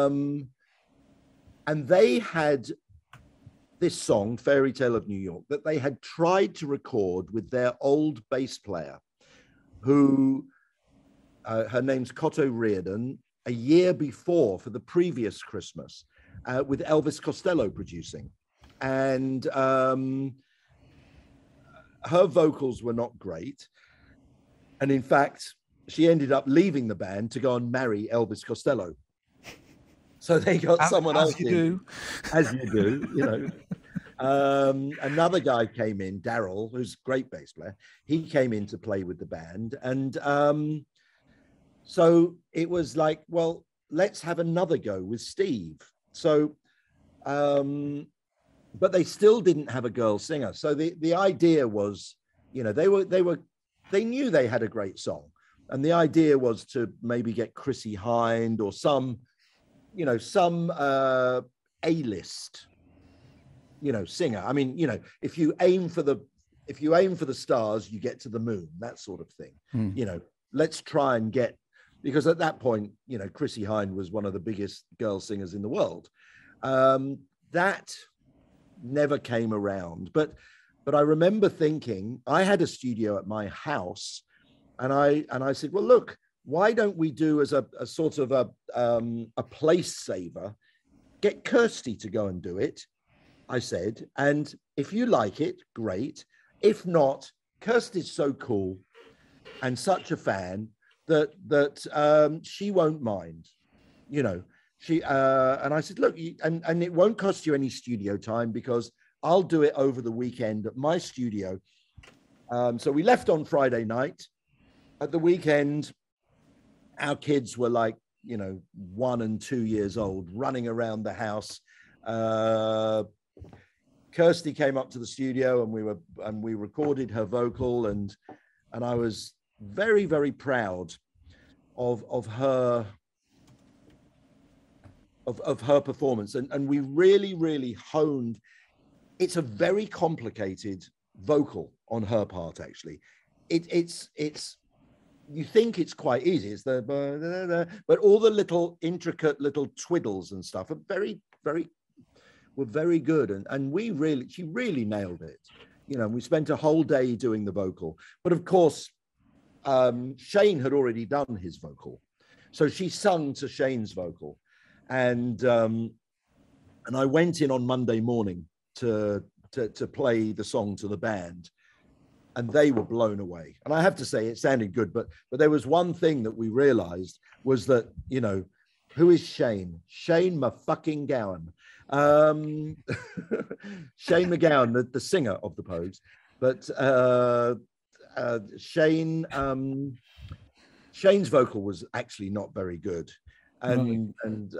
[SPEAKER 2] they had this song, Fairy Tale of New York, that they had tried to record with their old bass player, who, her name's Cotto Reardon, a year before for the previous Christmas, with Elvis Costello producing. And her vocals were not great. And in fact, she ended up leaving the band to go and marry Elvis Costello. So they got someone else in, as you do, you know. Another guy came in, Daryl, who's a great bass player. He came in to play with the band. And so it was like, well, let's have another go with Steve. So, but they still didn't have a girl singer. So the idea was, you know, they knew they had a great song. And the idea was to maybe get Chrissie Hynde or some A-list, you know, singer. I mean, you know, if you aim for the stars, you get to the moon, that sort of thing. You know, let's try and get, because at that point, you know, Chrissie Hynde was one of the biggest girl singers in the world. That never came around. But I remember thinking, I had a studio at my house, and I said, well, look, why don't we do as a sort of a place saver, get Kirsty to go and do it, I said, and if you like it, great. If not, Kirsty's so cool and such a fan that she won't mind, you know. She and I said, look, and it won't cost you any studio time because I'll do it over the weekend at my studio. So we left on Friday night. At the weekend, our kids were like, you know, 1 and 2 years old, running around the house. Kirsty came up to the studio and we recorded her vocal, and I was very, very proud of her performance, and we really, really honed. It's a very complicated vocal on her part, actually. It's you think it's quite easy. It's but all the little intricate little twiddles and stuff are very, very good, and she really nailed it. You know, we spent a whole day doing the vocal, but of course, Shane had already done his vocal, so she sung to Shane's vocal. And I went in on Monday morning to play the song to the band, and they were blown away. And I have to say, it sounded good, but there was one thing that we realized was that, you know, who is Shane? Shane McGowan. Shane McGowan, the singer of the Pogues. But Shane's vocal was actually not very good. And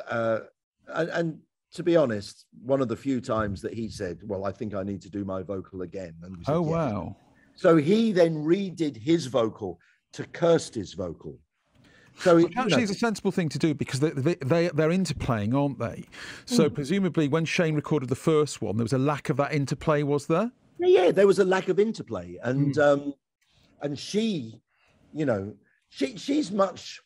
[SPEAKER 2] to be honest, one of the few times that he said, well, I think I need to do my vocal again. And we said,
[SPEAKER 1] Oh,
[SPEAKER 2] yes.
[SPEAKER 1] wow.
[SPEAKER 2] So he then redid his vocal to Kirsty's vocal. So
[SPEAKER 1] Which actually is a sensible thing to do, because they're interplaying, aren't they? So presumably when Shane recorded the first one, there was a lack of that interplay, was there?
[SPEAKER 2] yeah, there was a lack of interplay, and she, you know, she's much.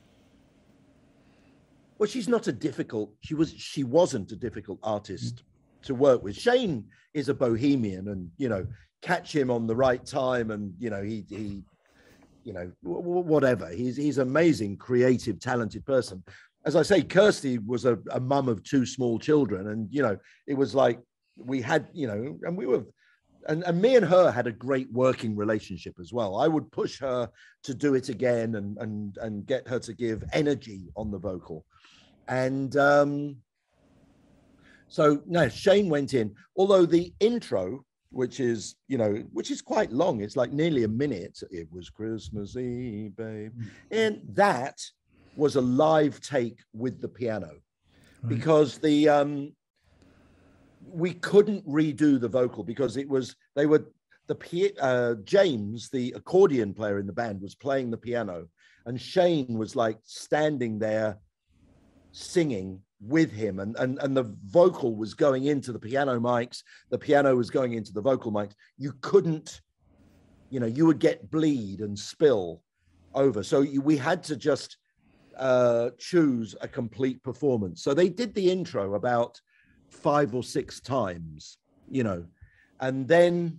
[SPEAKER 2] Well, she's not a difficult. She wasn't a difficult artist to work with. Shane is a bohemian, and you know, catch him on the right time, and you know, he you know, whatever. He's an amazing, creative, talented person. As I say, Kirsty was a mum of 2 small children, and you know, it was like we had, you know, and we were, and me and her had a great working relationship as well. I would push her to do it again, and get her to give energy on the vocal, and so no, Shane went in. Although the intro, which is, you know, which is quite long. It's like nearly a minute. It was Christmas Eve, babe. And that was a live take with the piano, because the we couldn't redo the vocal, because James, the accordion player in the band, was playing the piano, and Shane was like standing there singing with him, and the vocal was going into the piano mics, the piano was going into the vocal mics. You couldn't, you know, you would get bleed and spill over. So we had to just choose a complete performance. So they did the intro about 5 or 6 times, you know, and then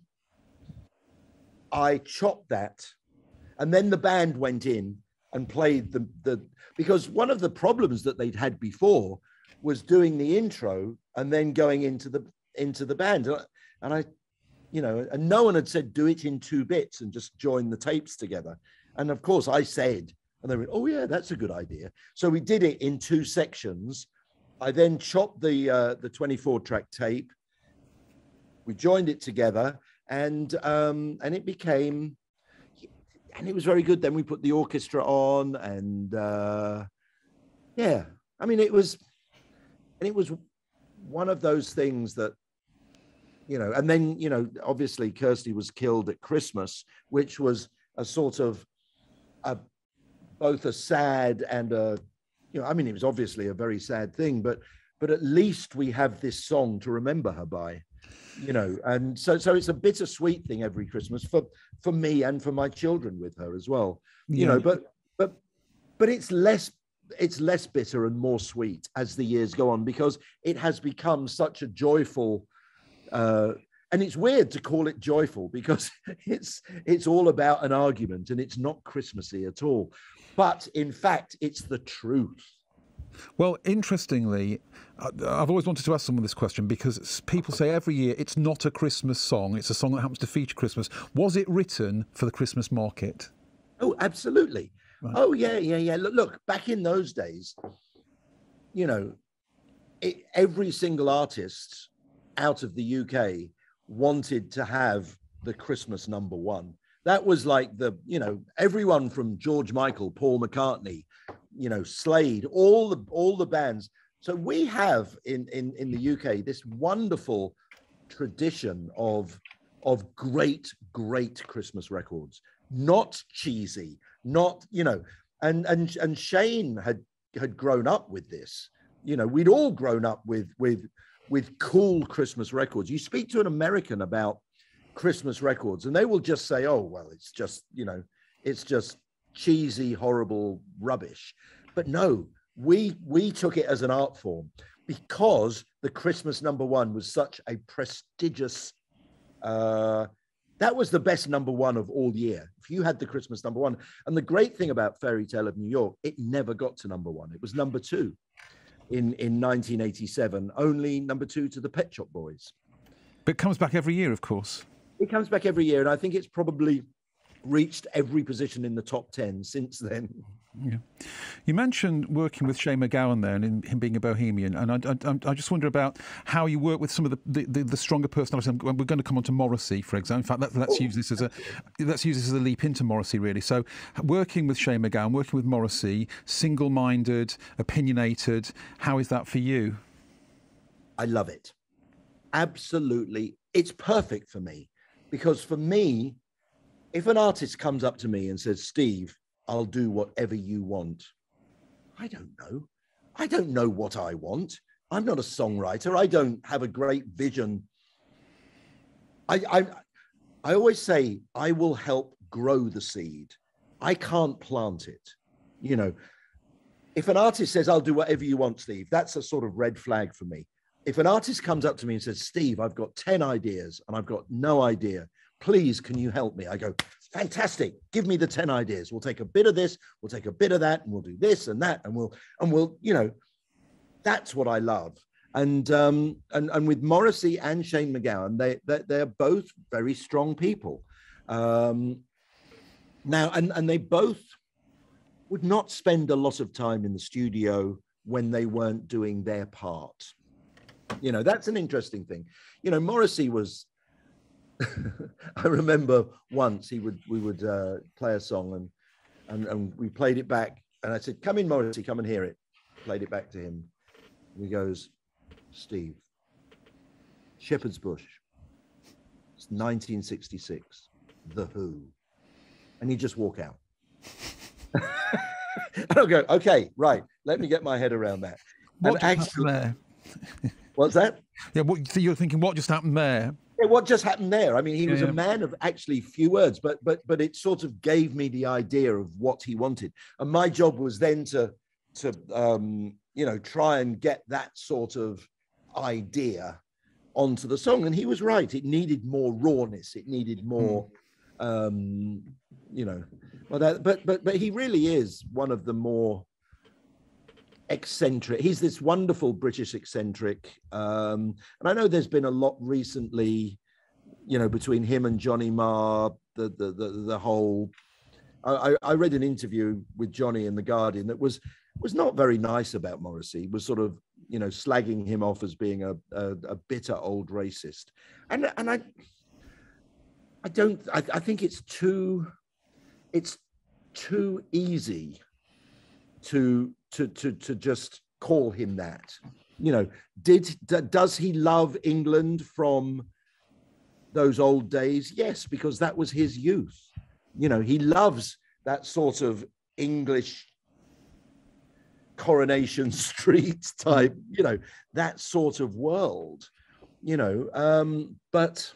[SPEAKER 2] I chopped that, and then the band went in and played because one of the problems that they'd had before was doing the intro and then going into the band, and I, you know, and no one had said do it in 2 bits and just join the tapes together. And of course I said, and they went, oh yeah, that's a good idea. So we did it in 2 sections. I then chopped the 24-track tape. We joined it together, and it became, and it was very good. Then we put the orchestra on, and yeah, I mean, it was one of those things that, you know, and then, you know, obviously Kirsty was killed at Christmas, which was a sort of both a sad and a, you know, I mean, it was obviously a very sad thing, but at least we have this song to remember her by, you know, and so it's a bittersweet thing every Christmas for me and for my children with her as well, you know, but it's less bitter and more sweet as the years go on, because it has become such a joyful, and it's weird to call it joyful, because it's all about an argument, and it's not Christmassy at all. But in fact, it's the truth.
[SPEAKER 1] Well, interestingly, I've always wanted to ask someone this question, because people say every year it's not a Christmas song, it's a song that happens to feature Christmas. Was it written for the Christmas market?
[SPEAKER 2] Oh, absolutely. Right. Oh, yeah. Look, back in those days, you know, every single artist out of the UK wanted to have the Christmas #1. That was like you know, everyone from George Michael, Paul McCartney, you know, Slade, all the bands. So we have in the UK this wonderful tradition of great Christmas records, not cheesy, not, you know, and Shane had grown up with this. You know, we'd all grown up with cool Christmas records. You speak to an American about Christmas records, and they will just say, oh, well, it's just, you know, it's just cheesy, horrible rubbish. But no, we took it as an art form, because the Christmas #1 was such a prestigious, that was the best #1 of all year. If you had the Christmas #1, and the great thing about Fairy Tale of New York, it never got to #1. It was #2 in 1987, only #2 to the Pet Shop Boys.
[SPEAKER 1] But it comes back every year, of course.
[SPEAKER 2] It comes back every year, and I think it's probably reached every position in the top 10 since then.
[SPEAKER 1] Yeah. You mentioned working with Shane MacGowan there, and him being a bohemian, and I just wonder about how you work with some of the stronger personalities. We're going to come on to Morrissey, for example. In fact, let's use this as a leap into Morrissey, really. So, working with Shane MacGowan, working with Morrissey, single-minded, opinionated. How is that for you?
[SPEAKER 2] I love it. Absolutely, it's perfect for me, because for me, if an artist comes up to me and says, Steve, I'll do whatever you want. I don't know. I don't know what I want. I'm not a songwriter. I don't have a great vision. I always say I will help grow the seed. I can't plant it. You know, if an artist says, I'll do whatever you want, Steve, that's a sort of red flag for me. If an artist comes up to me and says, Steve, I've got 10 ideas and I've got no idea, please, can you help me? I go, fantastic. Give me the 10 ideas. We'll take a bit of this, we'll take a bit of that, and we'll do this and that. And we'll, you know, that's what I love. And with Morrissey and Shane MacGowan, they're both very strong people. Now, and they both would not spend a lot of time in the studio when they weren't doing their part. You know, that's an interesting thing. You know, Morrissey was, I remember once we would play a song and we played it back. And I said, come in, Morrissey, come and hear it. Played it back to him. And he goes, Steve, Shepherd's Bush, it's 1966, The Who. And he'd just walk out. And I'll go, okay, right, let me get my head around that.
[SPEAKER 1] What happened there?
[SPEAKER 2] What's that?
[SPEAKER 1] Yeah, so you're thinking, what just happened there?
[SPEAKER 2] Yeah, what just happened there? I mean, he was a man of actually few words, but it sort of gave me the idea of what he wanted. And my job was then to you know, try and get that sort of idea onto the song. And he was right. It needed more rawness. It needed more, you know, but he really is one of the more eccentric. He's this wonderful British eccentric. And I know there's been a lot recently, you know, between him and Johnny Marr, the whole, I read an interview with Johnny in The Guardian that was not very nice about Morrissey, was sort of, you know, slagging him off as being a bitter old racist. And I think it's too easy to just call him that. You know, does he love England from those old days? Yes, because that was his youth. You know, he loves that sort of English Coronation Street type, you know, that sort of world, you know, but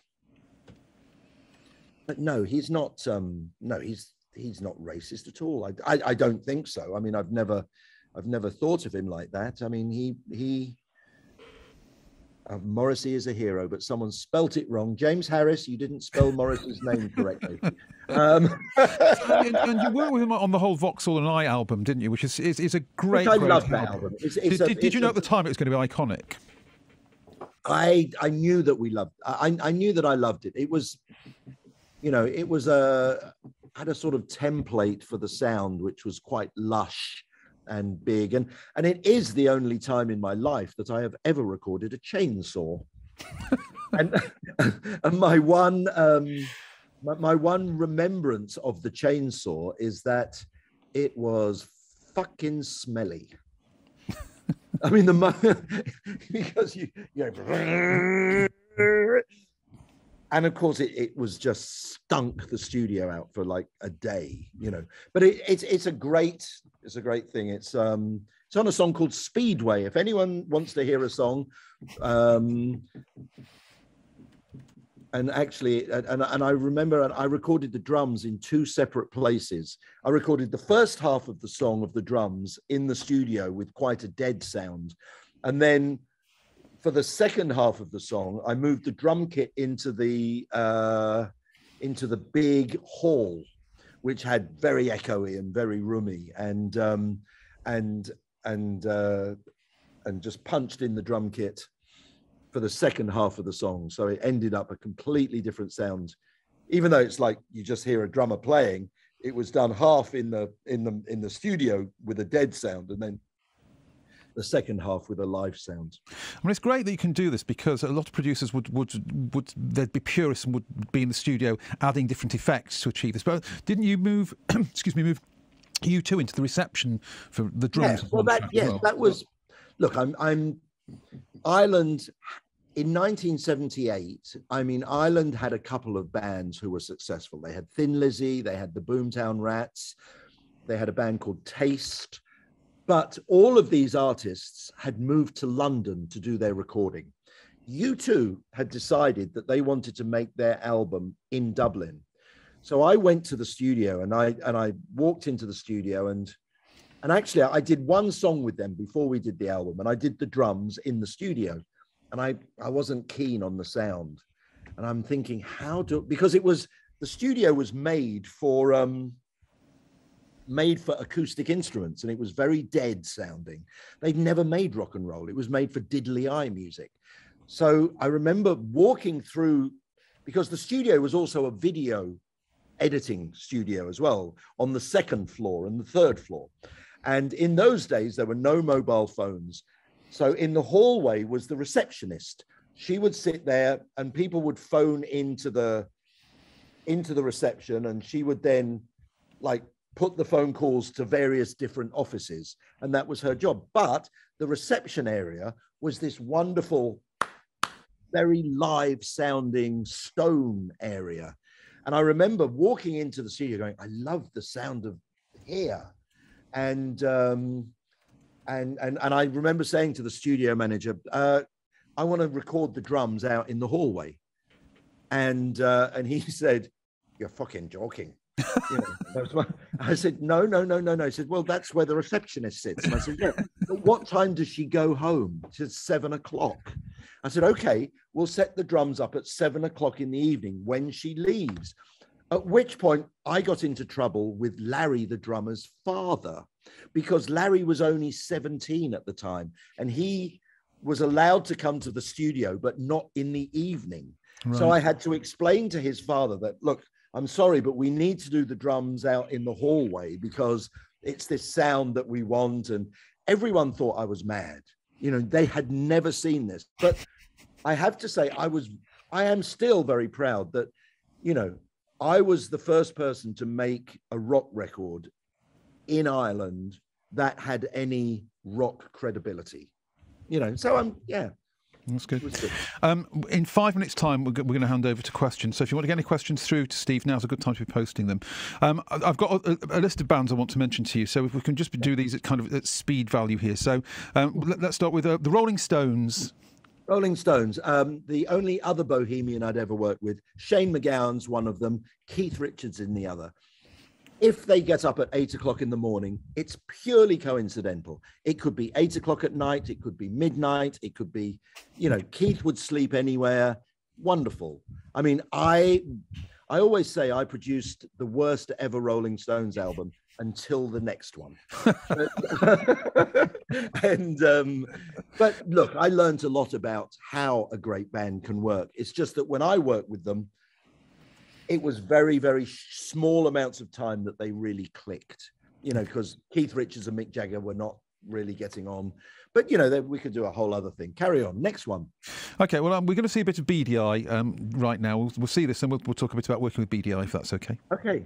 [SPEAKER 2] no, he's not, no, he's not racist at all. I don't think so. I mean, I've never thought of him like that. I mean, Morrissey is a hero, but someone spelt it wrong. James Harris, you didn't spell Morrissey's name correctly.
[SPEAKER 1] And you worked with him on the whole Vauxhall and I album, didn't you? Which is a great.
[SPEAKER 2] I love that album.
[SPEAKER 1] Did you know at the time it was going to be iconic?
[SPEAKER 2] I knew that we loved. I knew that I loved it. It was, you know, it was had a sort of template for the sound, which was quite lush and big, and it is the only time in my life that I have ever recorded a chainsaw. and my one remembrance of the chainsaw is that it was fucking smelly. I mean, because you and of course it was just stunk the studio out for like a day, you know. But it's a great thing. It's on a song called Speedway. If anyone wants to hear a song, and actually, and I remember I recorded the drums in two separate places. I recorded the first half of the song of the drums in the studio with quite a dead sound, and then for the second half of the song, I moved the drum kit into the big hall, which had very echoey and very roomy, and just punched in the drum kit for the second half of the song. So it ended up a completely different sound. Even though it's like you just hear a drummer playing, it was done half in the studio with a dead sound, and then the second half with a live sound.
[SPEAKER 1] I mean, it's great that you can do this, because a lot of producers would they'd be purists and would be in the studio adding different effects to achieve this. But didn't you move move U2 into the reception for the drums?
[SPEAKER 2] Yeah, well, that was, look, I'm Ireland in 1978. I mean, Ireland had a couple of bands who were successful. They had Thin Lizzy, they had the Boomtown Rats, They had a band called Taste. But all of these artists had moved to London to do their recording. U2 had decided that they wanted to make their album in Dublin. So I went to the studio and I walked into the studio and actually I did one song with them before we did the album, and I did the drums in the studio, and I wasn't keen on the sound. And I'm thinking, because the studio was made for acoustic instruments, and it was very dead sounding. They'd never made rock and roll. It was made for diddly-eye music. So I remember walking through, because the studio was also a video editing studio as well, on the second floor and the third floor. And in those days, there were no mobile phones. So in the hallway was the receptionist. She would sit there and people would phone into the reception, and she would then like put the phone calls to various different offices, and that was her job. But the reception area was this wonderful, very live sounding stone area. And I remember walking into the studio going, I love the sound of here. And I remember saying to the studio manager, I want to record the drums out in the hallway. And he said, you're fucking joking. You know, I said, no. He said, well, that's where the receptionist sits. And I said, yeah, but what time does she go home? She said, 7 o'clock. I said, okay, we'll set the drums up at 7 o'clock in the evening when she leaves. At which point I got into trouble with Larry, the drummer's father, because Larry was only 17 at the time, and he was allowed to come to the studio, but not in the evening. Right. So I had to explain to his father that, look, I'm sorry, but we need to do the drums out in the hallway because it's this sound that we want. And everyone thought I was mad. You know, they had never seen this. But I have to say, I am still very proud that, you know, I was the first person to make a rock record in Ireland that had any rock credibility. You know, so yeah.
[SPEAKER 1] That's good. In 5 minutes' time, we're going to hand over to questions. So if you want to get any questions through to Steve, now's a good time to be posting them. I've got a list of bands I want to mention to you. So if we can just do these at speed value here. So let's start with the Rolling Stones.
[SPEAKER 2] Rolling Stones. The only other Bohemian I'd ever worked with, Shane MacGowan's one of them, Keith Richards in the other. If they get up at 8 o'clock in the morning, it's purely coincidental. It could be 8 o'clock at night. It could be midnight. It could be, you know, Keith would sleep anywhere. Wonderful. I mean, I always say I produced the worst ever Rolling Stones album until the next one. But look, I learned a lot about how a great band can work. It's just that when I worked with them, it was very, very small amounts of time that they really clicked, you know, because Keith Richards and Mick Jagger were not really getting on. But, you know, we could do a whole other thing. Carry on. Next one. Okay, well, we're going to see a bit of BDI right now. We'll see this and we'll talk a bit about working with BDI, if that's okay. Okay.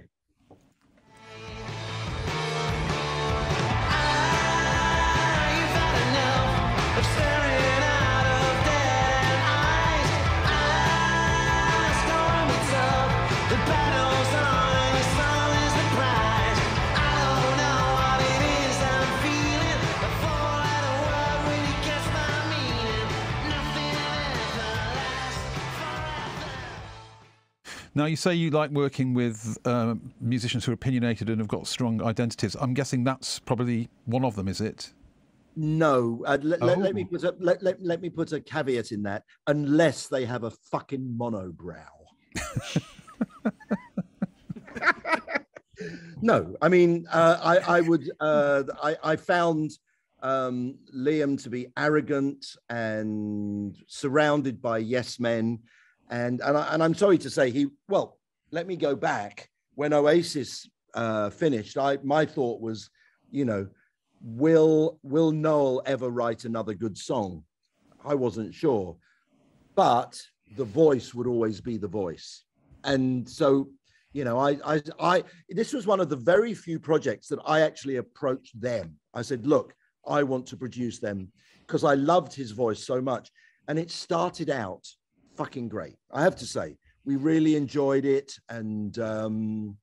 [SPEAKER 1] Now, you say you like working with musicians who are opinionated and have got strong identities. I'm guessing that's probably one of them, is it?
[SPEAKER 2] No. Let me put a caveat in that, unless they have a fucking monobrow. No, I mean, I found Liam to be arrogant and surrounded by yes men. And I'm sorry to say let me go back. When Oasis finished, my thought was, you know, will Noel ever write another good song? I wasn't sure, but the voice would always be the voice. And so, you know, this was one of the very few projects that I actually approached them. I said, look, I want to produce them because I loved his voice so much. And it started out fucking great. I have to say, we really enjoyed it. And,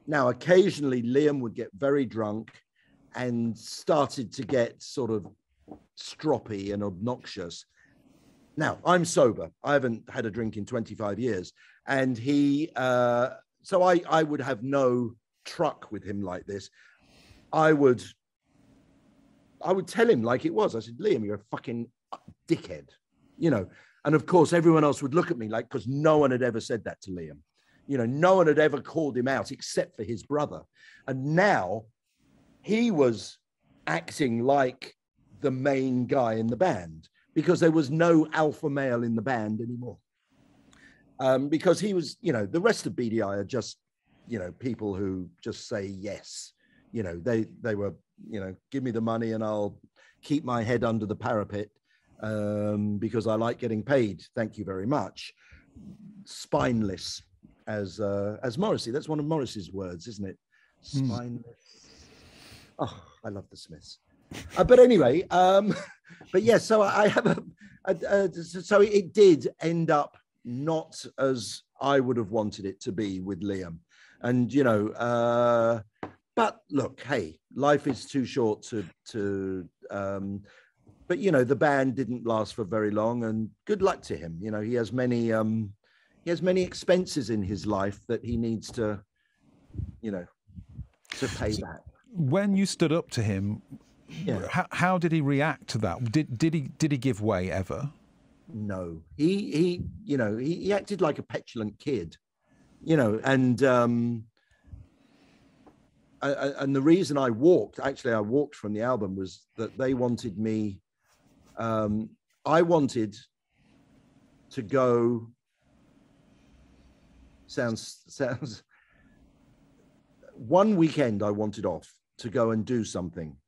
[SPEAKER 2] Now, occasionally Liam would get very drunk and started to get sort of stroppy and obnoxious. Now, I'm sober. I haven't had a drink in 25 years. And so I would have no truck with him like this. I would tell him like it was. I said, Liam, you're a fucking dickhead, you know. And of course, everyone else would look at me like, because no one had ever said that to Liam. You know, no one had ever called him out except for his brother. And now he was acting like the main guy in the band because there was no alpha male in the band anymore. Because he was, you know, the rest of BDI are just, you know, people who just say yes. You know, they were, you know, give me the money and I'll keep my head under the parapet because I like getting paid. Thank you very much. Spineless, as Morrissey. That's one of Morrissey's words, isn't it? Spineless. Oh, I love the Smiths. But anyway, but yeah. So I have so it did end up not as I would have wanted it to be with Liam, and you know. But look, hey, life is too short to but you know, the band didn't last for very long, and good luck to him. You know, he has many expenses in his life that he needs to, you know, to pay back.
[SPEAKER 1] When you stood up to him,
[SPEAKER 2] yeah.
[SPEAKER 1] how did he react to that? Did he give way ever?
[SPEAKER 2] No, he you know, he acted like a petulant kid, you know, and the reason I walked from the album was that they wanted me, I wanted to go, sounds, one weekend I wanted off to go and do something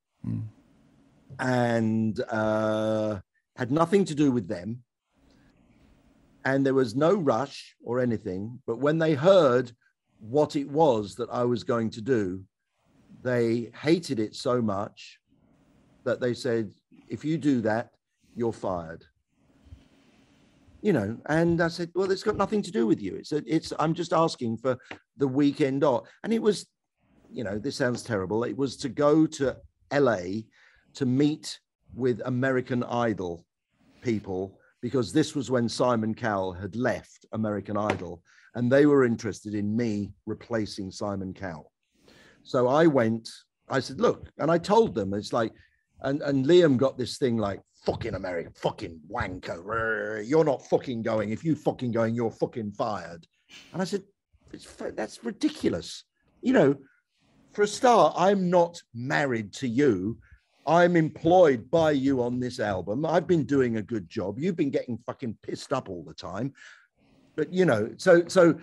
[SPEAKER 2] and had nothing to do with them. And there was no rush or anything, but when they heard what it was that I was going to do, they hated it so much that they said, if you do that, you're fired. You know, and I said, well, it's got nothing to do with you. I'm just asking for the weekend off. And it was, you know, this sounds terrible. It was to go to LA to meet with American Idol people, because this was when Simon Cowell had left American Idol and they were interested in me replacing Simon Cowell. So I went, I said, look, and I told them, it's like, and Liam got this thing like, fucking American, fucking wanker, you're not fucking going. If you fucking going, you're fucking fired. And I said, that's ridiculous. You know, for a start, I'm not married to you. I'm employed by you on this album. I've been doing a good job. You've been getting fucking pissed up all the time. But, you know, so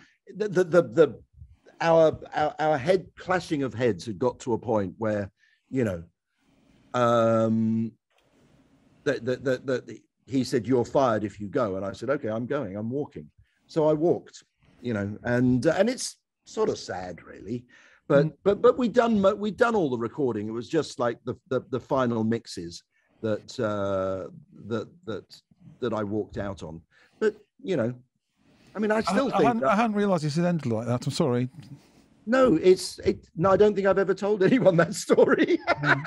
[SPEAKER 2] our head clashing of heads had got to a point where, you know, that he said, you're fired if you go. And I said, okay, I'm going, I'm walking. So I walked, you know, and it's sort of sad really, but we'd done all the recording. It was just like the final mixes that I walked out on. But, you know, I mean, I hadn't
[SPEAKER 1] realised it had ended like that. I'm sorry.
[SPEAKER 2] No, no, I don't think I've ever told anyone that story.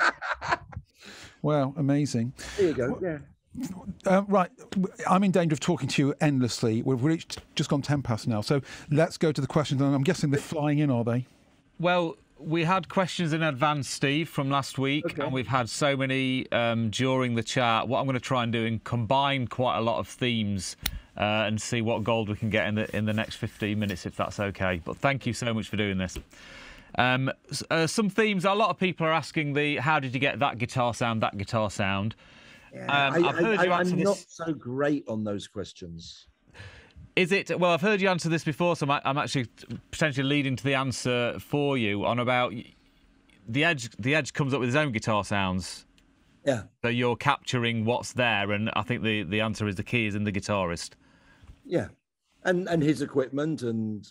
[SPEAKER 1] Wow, amazing.
[SPEAKER 2] There you go. Yeah.
[SPEAKER 1] Right, I'm in danger of talking to you endlessly. We've just gone 10 past now, so let's go to the questions. And I'm guessing they're flying in, are they?
[SPEAKER 5] Well, we had questions in advance, Steve, from last week, okay. And we've had so many during the chat. What I'm going to try and do is combine quite a lot of themes and see what gold we can get in the next 15 minutes, if that's okay. But thank you so much for doing this. Some themes, a lot of people are asking how did you get that guitar sound, that guitar sound?
[SPEAKER 2] Yeah, I've heard you answer this. I'm not so great on those questions.
[SPEAKER 5] Is it? Well, I've heard you answer this before, so I'm actually potentially leading to the answer for you on about the Edge. The Edge comes up with his own guitar sounds.
[SPEAKER 2] Yeah.
[SPEAKER 5] So you're capturing what's there, and I think the answer is the key is in the guitarist.
[SPEAKER 2] Yeah, and his equipment and.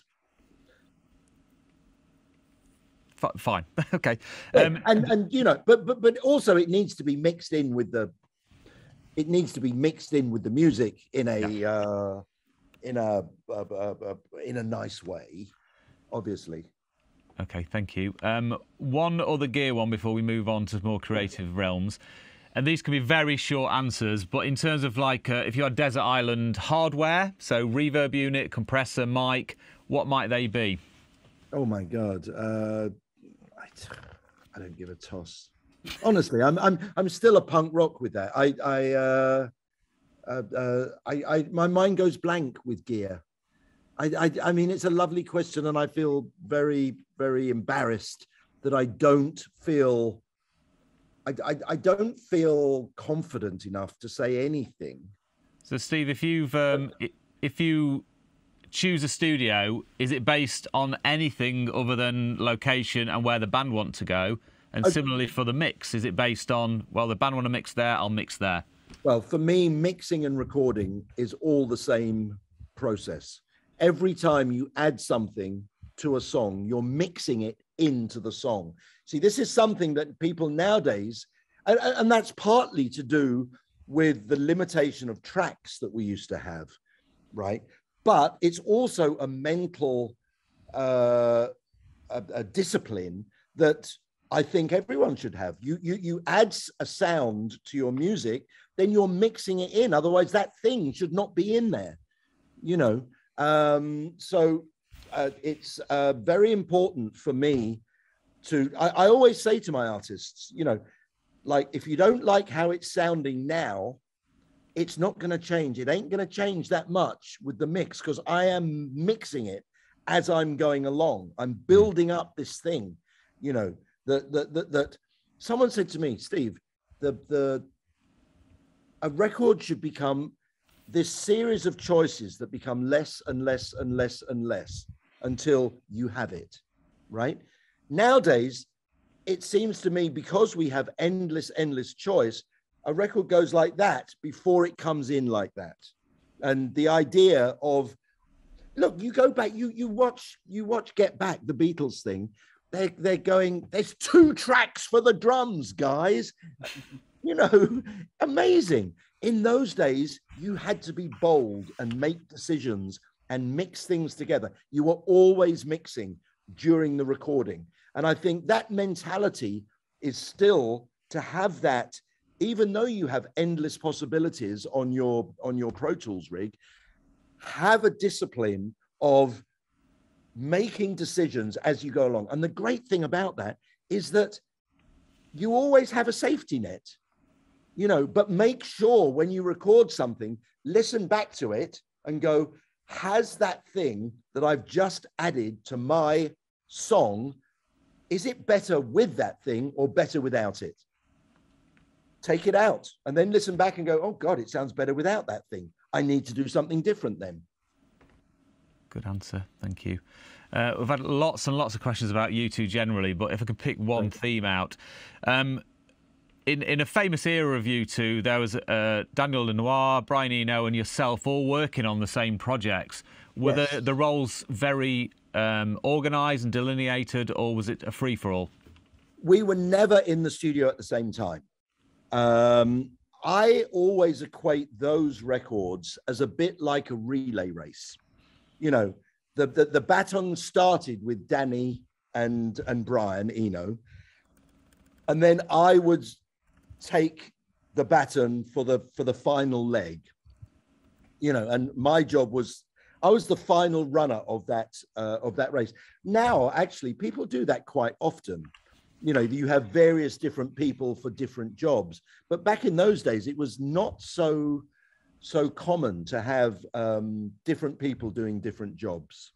[SPEAKER 5] Fine, okay.
[SPEAKER 2] Yeah, and you know, but also it needs to be mixed in with the. It needs to be mixed in with the music in a nice way, obviously.
[SPEAKER 5] Okay, thank you. One other gear one before we move on to more creative realms. And these can be very short answers, but in terms of like if you had Desert Island hardware, so reverb unit, compressor, mic, what might they be?
[SPEAKER 2] Oh my God. I don't give a toss. Honestly, I'm still a punk rock with that. My mind goes blank with gear. I mean, it's a lovely question, and I feel very, very embarrassed that I don't feel confident enough to say anything.
[SPEAKER 5] So, Steve, if you choose a studio, is it based on anything other than location and where the band want to go? And similarly for the mix, is it based on, well, the band want to mix there, I'll mix there?
[SPEAKER 2] Well, for me, mixing and recording is all the same process. Every time you add something to a song, you're mixing it into the song. See, this is something that people nowadays, and that's partly to do with the limitation of tracks that we used to have, right? But it's also a mental a discipline that I think everyone should have. You add a sound to your music, then you're mixing it in. Otherwise, that thing should not be in there, you know. So it's very important for me to, I always say to my artists, you know, like, if you don't like how it's sounding now, it's not going to change. It ain't going to change that much with the mix, because I am mixing it as I'm going along. I'm building up this thing, you know, that someone said to me, Steve, a record should become this series of choices that become less and less and less and less until you have it, right? Nowadays, it seems to me, because we have endless choice, a record goes like that before it comes in like that. And the idea of, look, you go back, you watch Get Back, the Beatles thing. They're going, there's 2 tracks for the drums, guys. You know, amazing. In those days, you had to be bold and make decisions and mix things together. You were always mixing during the recording. And I think that mentality is still to have that, even though you have endless possibilities on your Pro Tools rig, have a discipline of making decisions as you go along. And the great thing about that is that you always have a safety net, you know, but make sure when you record something, listen back to it and go, has that thing that I've just added to my song, is it better with that thing or better without it? Take it out and then listen back and go, oh God, it sounds better without that thing. I need to do something different then.
[SPEAKER 5] Good answer. Thank you. We've had lots and lots of questions about you two generally, but if I could pick one theme out. In a famous era of you two, there was Daniel Lenoir, Brian Eno and yourself all working on the same projects. Were the roles very organised and delineated, or was it a free-for-all?
[SPEAKER 2] We were never in the studio at the same time. I always equate those records as a bit like a relay race. You know, the baton started with Danny and Brian Eno, and then I would take the baton for the final leg. You know, and my job was, I was the final runner of that race. Now, actually, people do that quite often. You know, you have various different people for different jobs. But back in those days, it was not so common to have different people doing different jobs.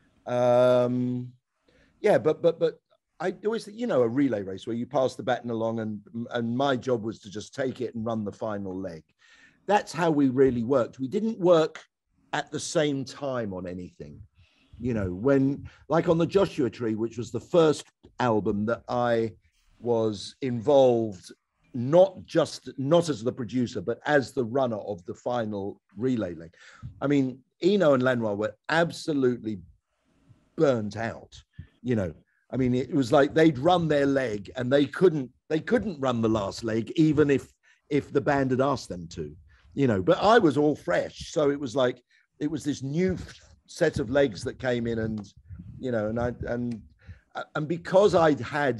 [SPEAKER 2] Yeah, but I always think, you know, a relay race where you pass the baton along, and my job was to just take it and run the final leg. That's how we really worked. We didn't work at the same time on anything. You know, when, like on the Joshua Tree, which was the first album that I was involved, not as the producer, but as the runner of the final relay leg. I mean, Eno and Lenoir were absolutely burnt out. You know, I mean, it was like they'd run their leg and they couldn't run the last leg, even if the band had asked them to. You know, but I was all fresh, so it was like it was this new set of legs that came in, and you know, and and because I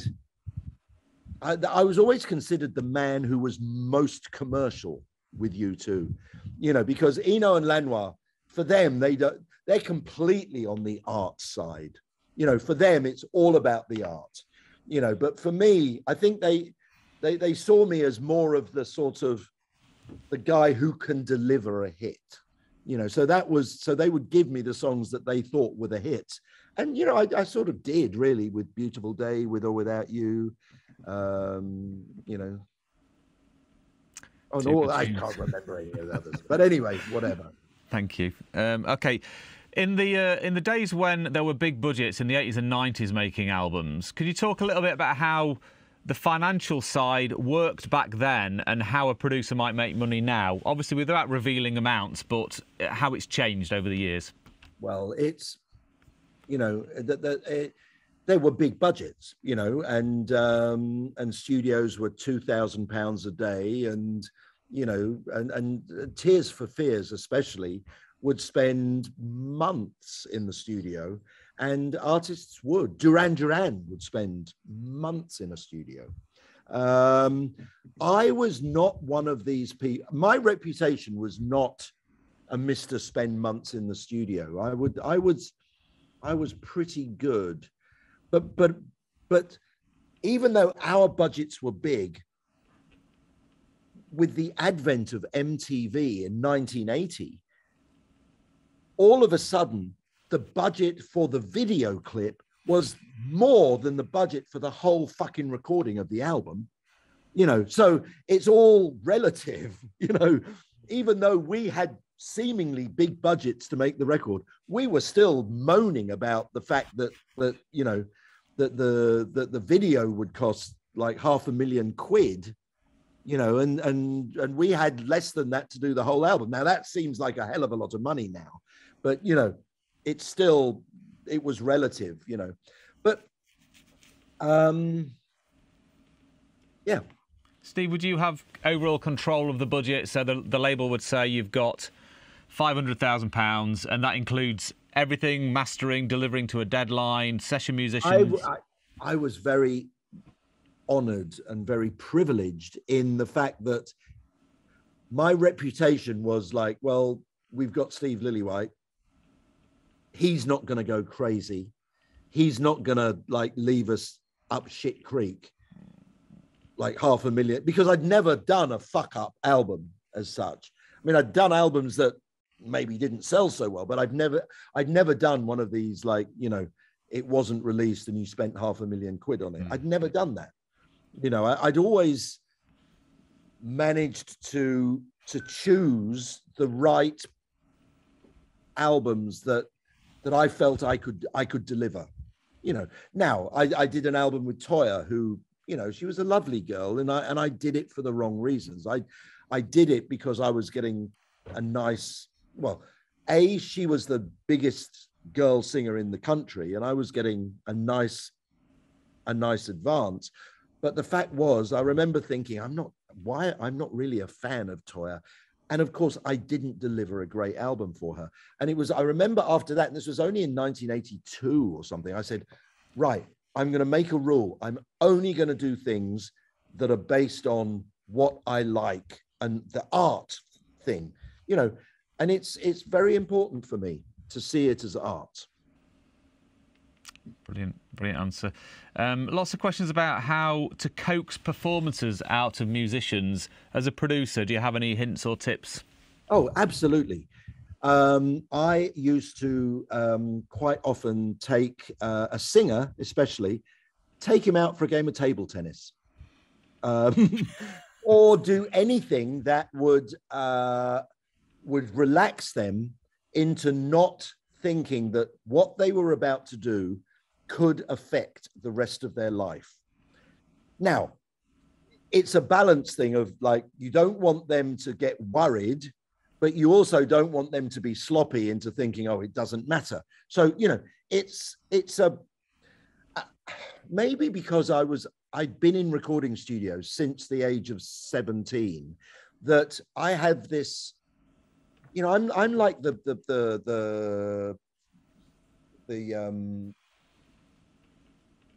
[SPEAKER 2] was always considered the man who was most commercial with U2, you know, because Eno and Lanois, for them, they're completely on the art side. You know, for them, it's all about the art, you know, but for me, I think they saw me as more of the sort of the guy who can deliver a hit, you know, so they would give me the songs that they thought were the hits. And, you know, I sort of did really with Beautiful Day, With or Without You, you know. Oh, no, I can't remember any of the others. But anyway, whatever.
[SPEAKER 5] Thank you. Okay. In the days when there were big budgets in the 80s and 90s making albums, could you talk a little bit about how the financial side worked back then and how a producer might make money now? Obviously, without revealing amounts, but how it's changed over the years.
[SPEAKER 2] Well, it's, you know, there were big budgets, you know, and studios were £2,000 a day, and, you know, and Tears for Fears especially would spend months in the studio, and artists would. Duran Duran would spend months in a studio. I was not one of these people. My reputation was not a Mr. Spend months in the studio. I was pretty good, but even though our budgets were big, with the advent of MTV in 1980, all of a sudden, the budget for the video clip was more than the budget for the whole fucking recording of the album. You know, so it's all relative, you know, even though we had seemingly big budgets to make the record, we were still moaning about the fact that you know, that the video would cost like £500,000, you know, and we had less than that to do the whole album. Now that seems like a hell of a lot of money now, but you know, it was relative, you know, but yeah.
[SPEAKER 5] Steve, would you have overall control of the budget? So the label would say you've got £500,000, and that includes everything, mastering, delivering to a deadline, session musicians.
[SPEAKER 2] I was very honored and very privileged in the fact that my reputation was like, well, we've got Steve Lillywhite. He's not going to go crazy. He's not going to like leave us up shit creek like $500,000, because I'd never done a fuck up album as such. I mean, I'd done albums that maybe didn't sell so well, but I'd never done one of these, like, you know, it wasn't released and you spent £500,000 on it. I'd never done that. You know, I'd always managed to choose the right albums that I felt I could deliver. You know, now I did an album with Toyah, who, you know, she was a lovely girl, and I did it for the wrong reasons. I did it because I was getting a nice, well, she was the biggest girl singer in the country, and I was getting a nice advance. But the fact was, I remember thinking, I'm not really a fan of Toyah. And of course, I didn't deliver a great album for her. And I remember after that, and this was only in 1982 or something, I said, right, I'm going to make a rule. I'm only going to do things that are based on what I like and the art thing, you know, and it's very important for me to see it as art.
[SPEAKER 5] Brilliant answer. Lots of questions about how to coax performances out of musicians. As a producer, do you have any hints or tips?
[SPEAKER 2] Oh, absolutely. I used to quite often take a singer, especially, take him out for a game of table tennis, or do anything that would relax them into not thinking that what they were about to do could affect the rest of their life. Now, it's a balance thing of, like, you don't want them to get worried, but you also don't want them to be sloppy into thinking, oh, it doesn't matter. So, you know, it's maybe because I'd been in recording studios since the age of 17, that I have this, you know, I'm like the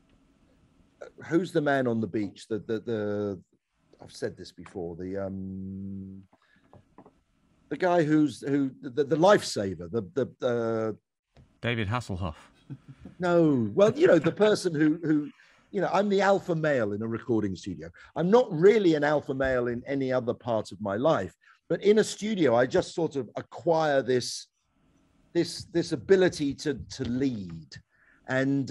[SPEAKER 2] who's the man on the beach? The I've said this before. The guy who the lifesaver. The
[SPEAKER 5] David Hasselhoff.
[SPEAKER 2] No, well, the person who I'm the alpha male in a recording studio. I'm not really an alpha male in any other part of my life, but in a studio, I just sort of acquire this ability to lead. And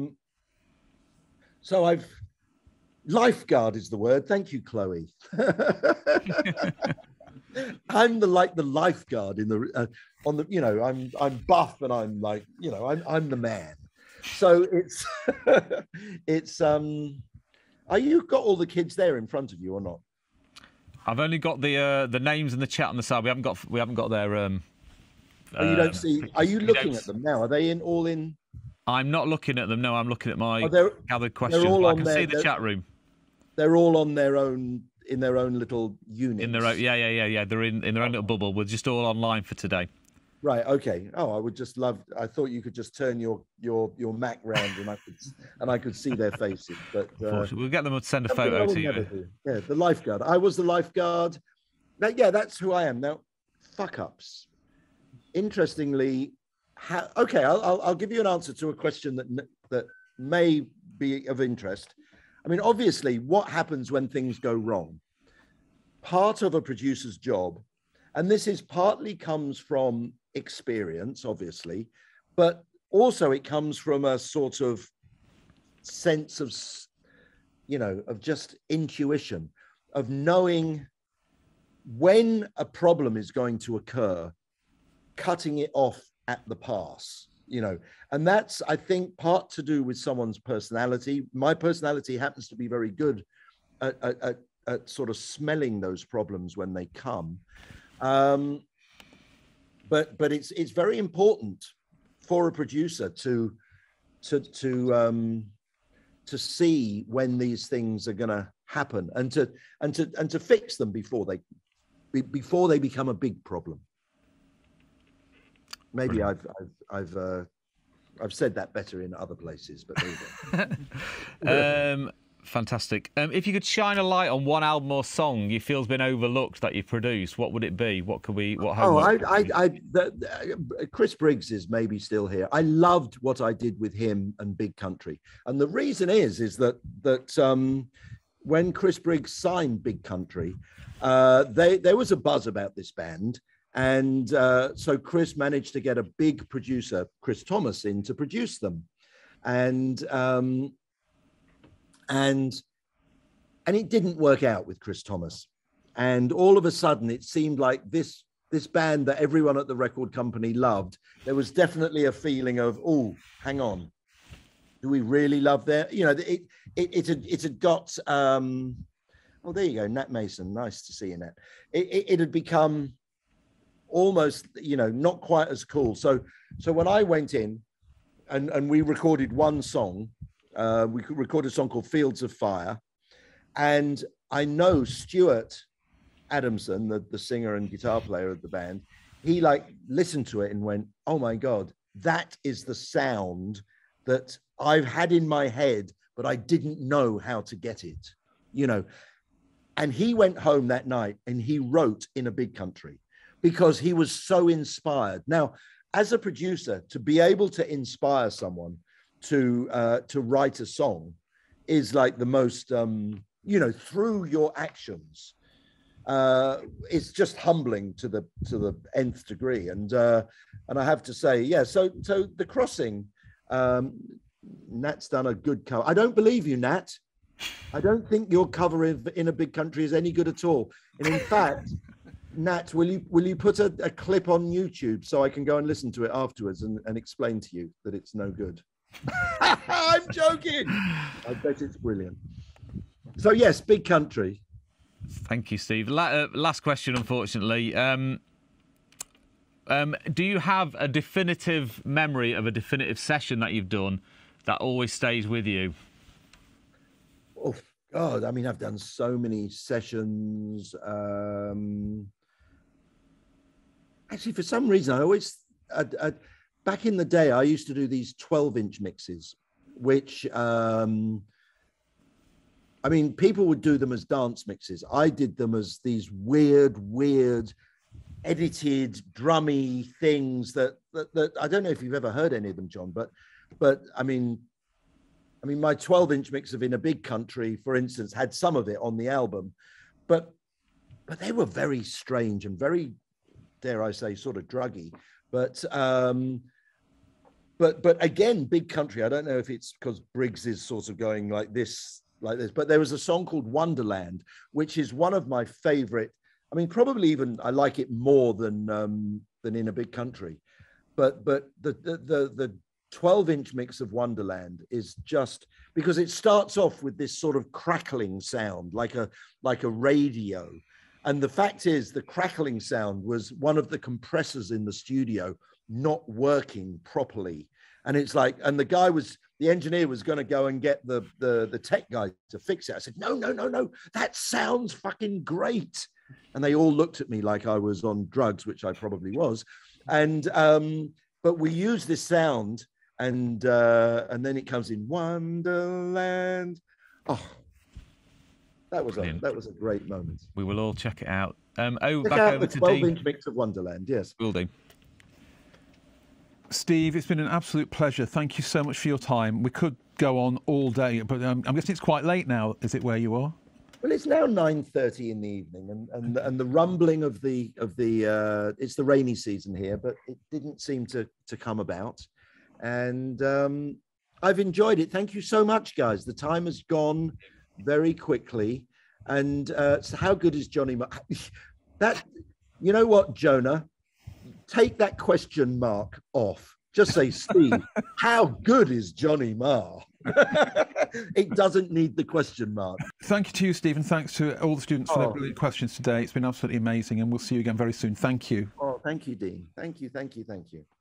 [SPEAKER 2] so lifeguard is the word. Thank you, Chloe. I'm the lifeguard in the on the I'm buff and I'm like I'm the man. So it's are you got all the kids there in front of you or not?
[SPEAKER 5] I've only got the names in the chat on the side. We haven't got their
[SPEAKER 2] Oh, you don't see. Are you looking at them now? Are they all in?
[SPEAKER 5] I'm not looking at them. No, I'm looking at my gathered questions. I can see the chat room.
[SPEAKER 2] They're all on their own in their own little units.
[SPEAKER 5] In their own, yeah. They're in their own little bubble. We're just all online for today.
[SPEAKER 2] Right. Okay. Oh, I would just love. I thought you could just turn your Mac round and I could see their faces. But
[SPEAKER 5] we'll get them to send a photo to you.
[SPEAKER 2] Yeah, the lifeguard. I was the lifeguard. Yeah, that's who I am now. Fuck ups. Interestingly, I'll give you an answer to a question that may be of interest. I mean, obviously, what happens when things go wrong? Part of a producer's job, and this is partly comes from experience, obviously, but also it comes from a sort of sense of, of just intuition, of knowing when a problem is going to occur, cutting it off at the pass. And that's, I think, part to do with someone's personality. My personality happens to be very good at sort of smelling those problems when they come. But it's very important for a producer to see when these things are going to happen and to fix them before they become a big problem. Maybe I've said that better in other places, but there you go.
[SPEAKER 5] Fantastic. If you could shine a light on one album or song you feel's been overlooked that you've produced, what would it be? What could we? What?
[SPEAKER 2] Chris Briggs is maybe still here. I loved what I did with him and Big Country, and the reason is that when Chris Briggs signed Big Country, there was a buzz about this band. And so Chris managed to get a big producer, Chris Thomas, in to produce them, and it didn't work out with Chris Thomas. And all of a sudden, it seemed like this band that everyone at the record company loved. There was definitely a feeling of, oh, hang on, do we really love that? It had got. Oh, there you go, Nat Mason. Nice to see you, Nat. It had become almost, not quite as cool. So when I went in and we recorded one song, we recorded a song called Fields of Fire. And I know Stuart Adamson, the singer and guitar player of the band, he listened to it and went, oh my God, that is the sound that I've had in my head, but I didn't know how to get it, And he went home that night and he wrote In a Big Country, because he was so inspired. Now, as a producer, to be able to inspire someone to write a song is like the most, through your actions. It's just humbling to the nth degree. And I have to say, yeah. So The Crossing, Nat's done a good cover. I don't believe you, Nat. I don't think your cover In a Big Country is any good at all. And in fact, Nat, will you put a clip on YouTube so I can go and listen to it afterwards and explain to you that it's no good? I'm joking. I bet it's brilliant. So yes, Big Country.
[SPEAKER 5] Thank you, Steve. Last question, unfortunately. Do you have a definitive memory of a definitive session that you've done that always stays with you?
[SPEAKER 2] Oh God, I mean, I've done so many sessions. Actually, for some reason, I always, back in the day, I used to do these 12-inch mixes, which I mean, people would do them as dance mixes. I did them as these weird edited drummy things that I don't know if you've ever heard any of them, John, but I mean my 12-inch mix of In a Big Country, for instance, had some of it on the album, but they were very strange and very, dare I say, sort of druggy. But again, Big Country, I don't know if it's because Briggs is sort of going like this, but there was a song called Wonderland, which is one of my favorite. I mean, probably even I like it more than In a Big Country, but the 12-inch mix of Wonderland is just because it starts off with this sort of crackling sound, like a radio. And the fact is, the crackling sound was one of the compressors in the studio not working properly. And it's like, and the engineer was going to go and get the tech guy to fix it. I said, no, that sounds fucking great. And they all looked at me like I was on drugs, which I probably was. And but we use this sound, and then it comes in Wonderland. Oh, that was a great moment.
[SPEAKER 5] We will all check it out.
[SPEAKER 2] Check out the 12-inch mix of Wonderland. Yes,
[SPEAKER 5] will do.
[SPEAKER 1] Steve, it's been an absolute pleasure. Thank you so much for your time. We could go on all day, but I'm guessing it's quite late now. Is it where you are?
[SPEAKER 2] Well, it's now 9:30 in the evening, and the rumbling of the it's the rainy season here, but it didn't seem to come about, and I've enjoyed it. Thank you so much, guys. The time has gone very quickly, and so how good is Johnny Marr? That, you know what, Jonah, take that question mark off. Just say, Steve, how good is Johnny Marr? It doesn't need the question mark.
[SPEAKER 1] Thank you to you, Steve, and thanks to all the students for their brilliant questions today. It's been absolutely amazing, and we'll see you again very soon. Thank you.
[SPEAKER 2] Oh, thank you, Dean. Thank you.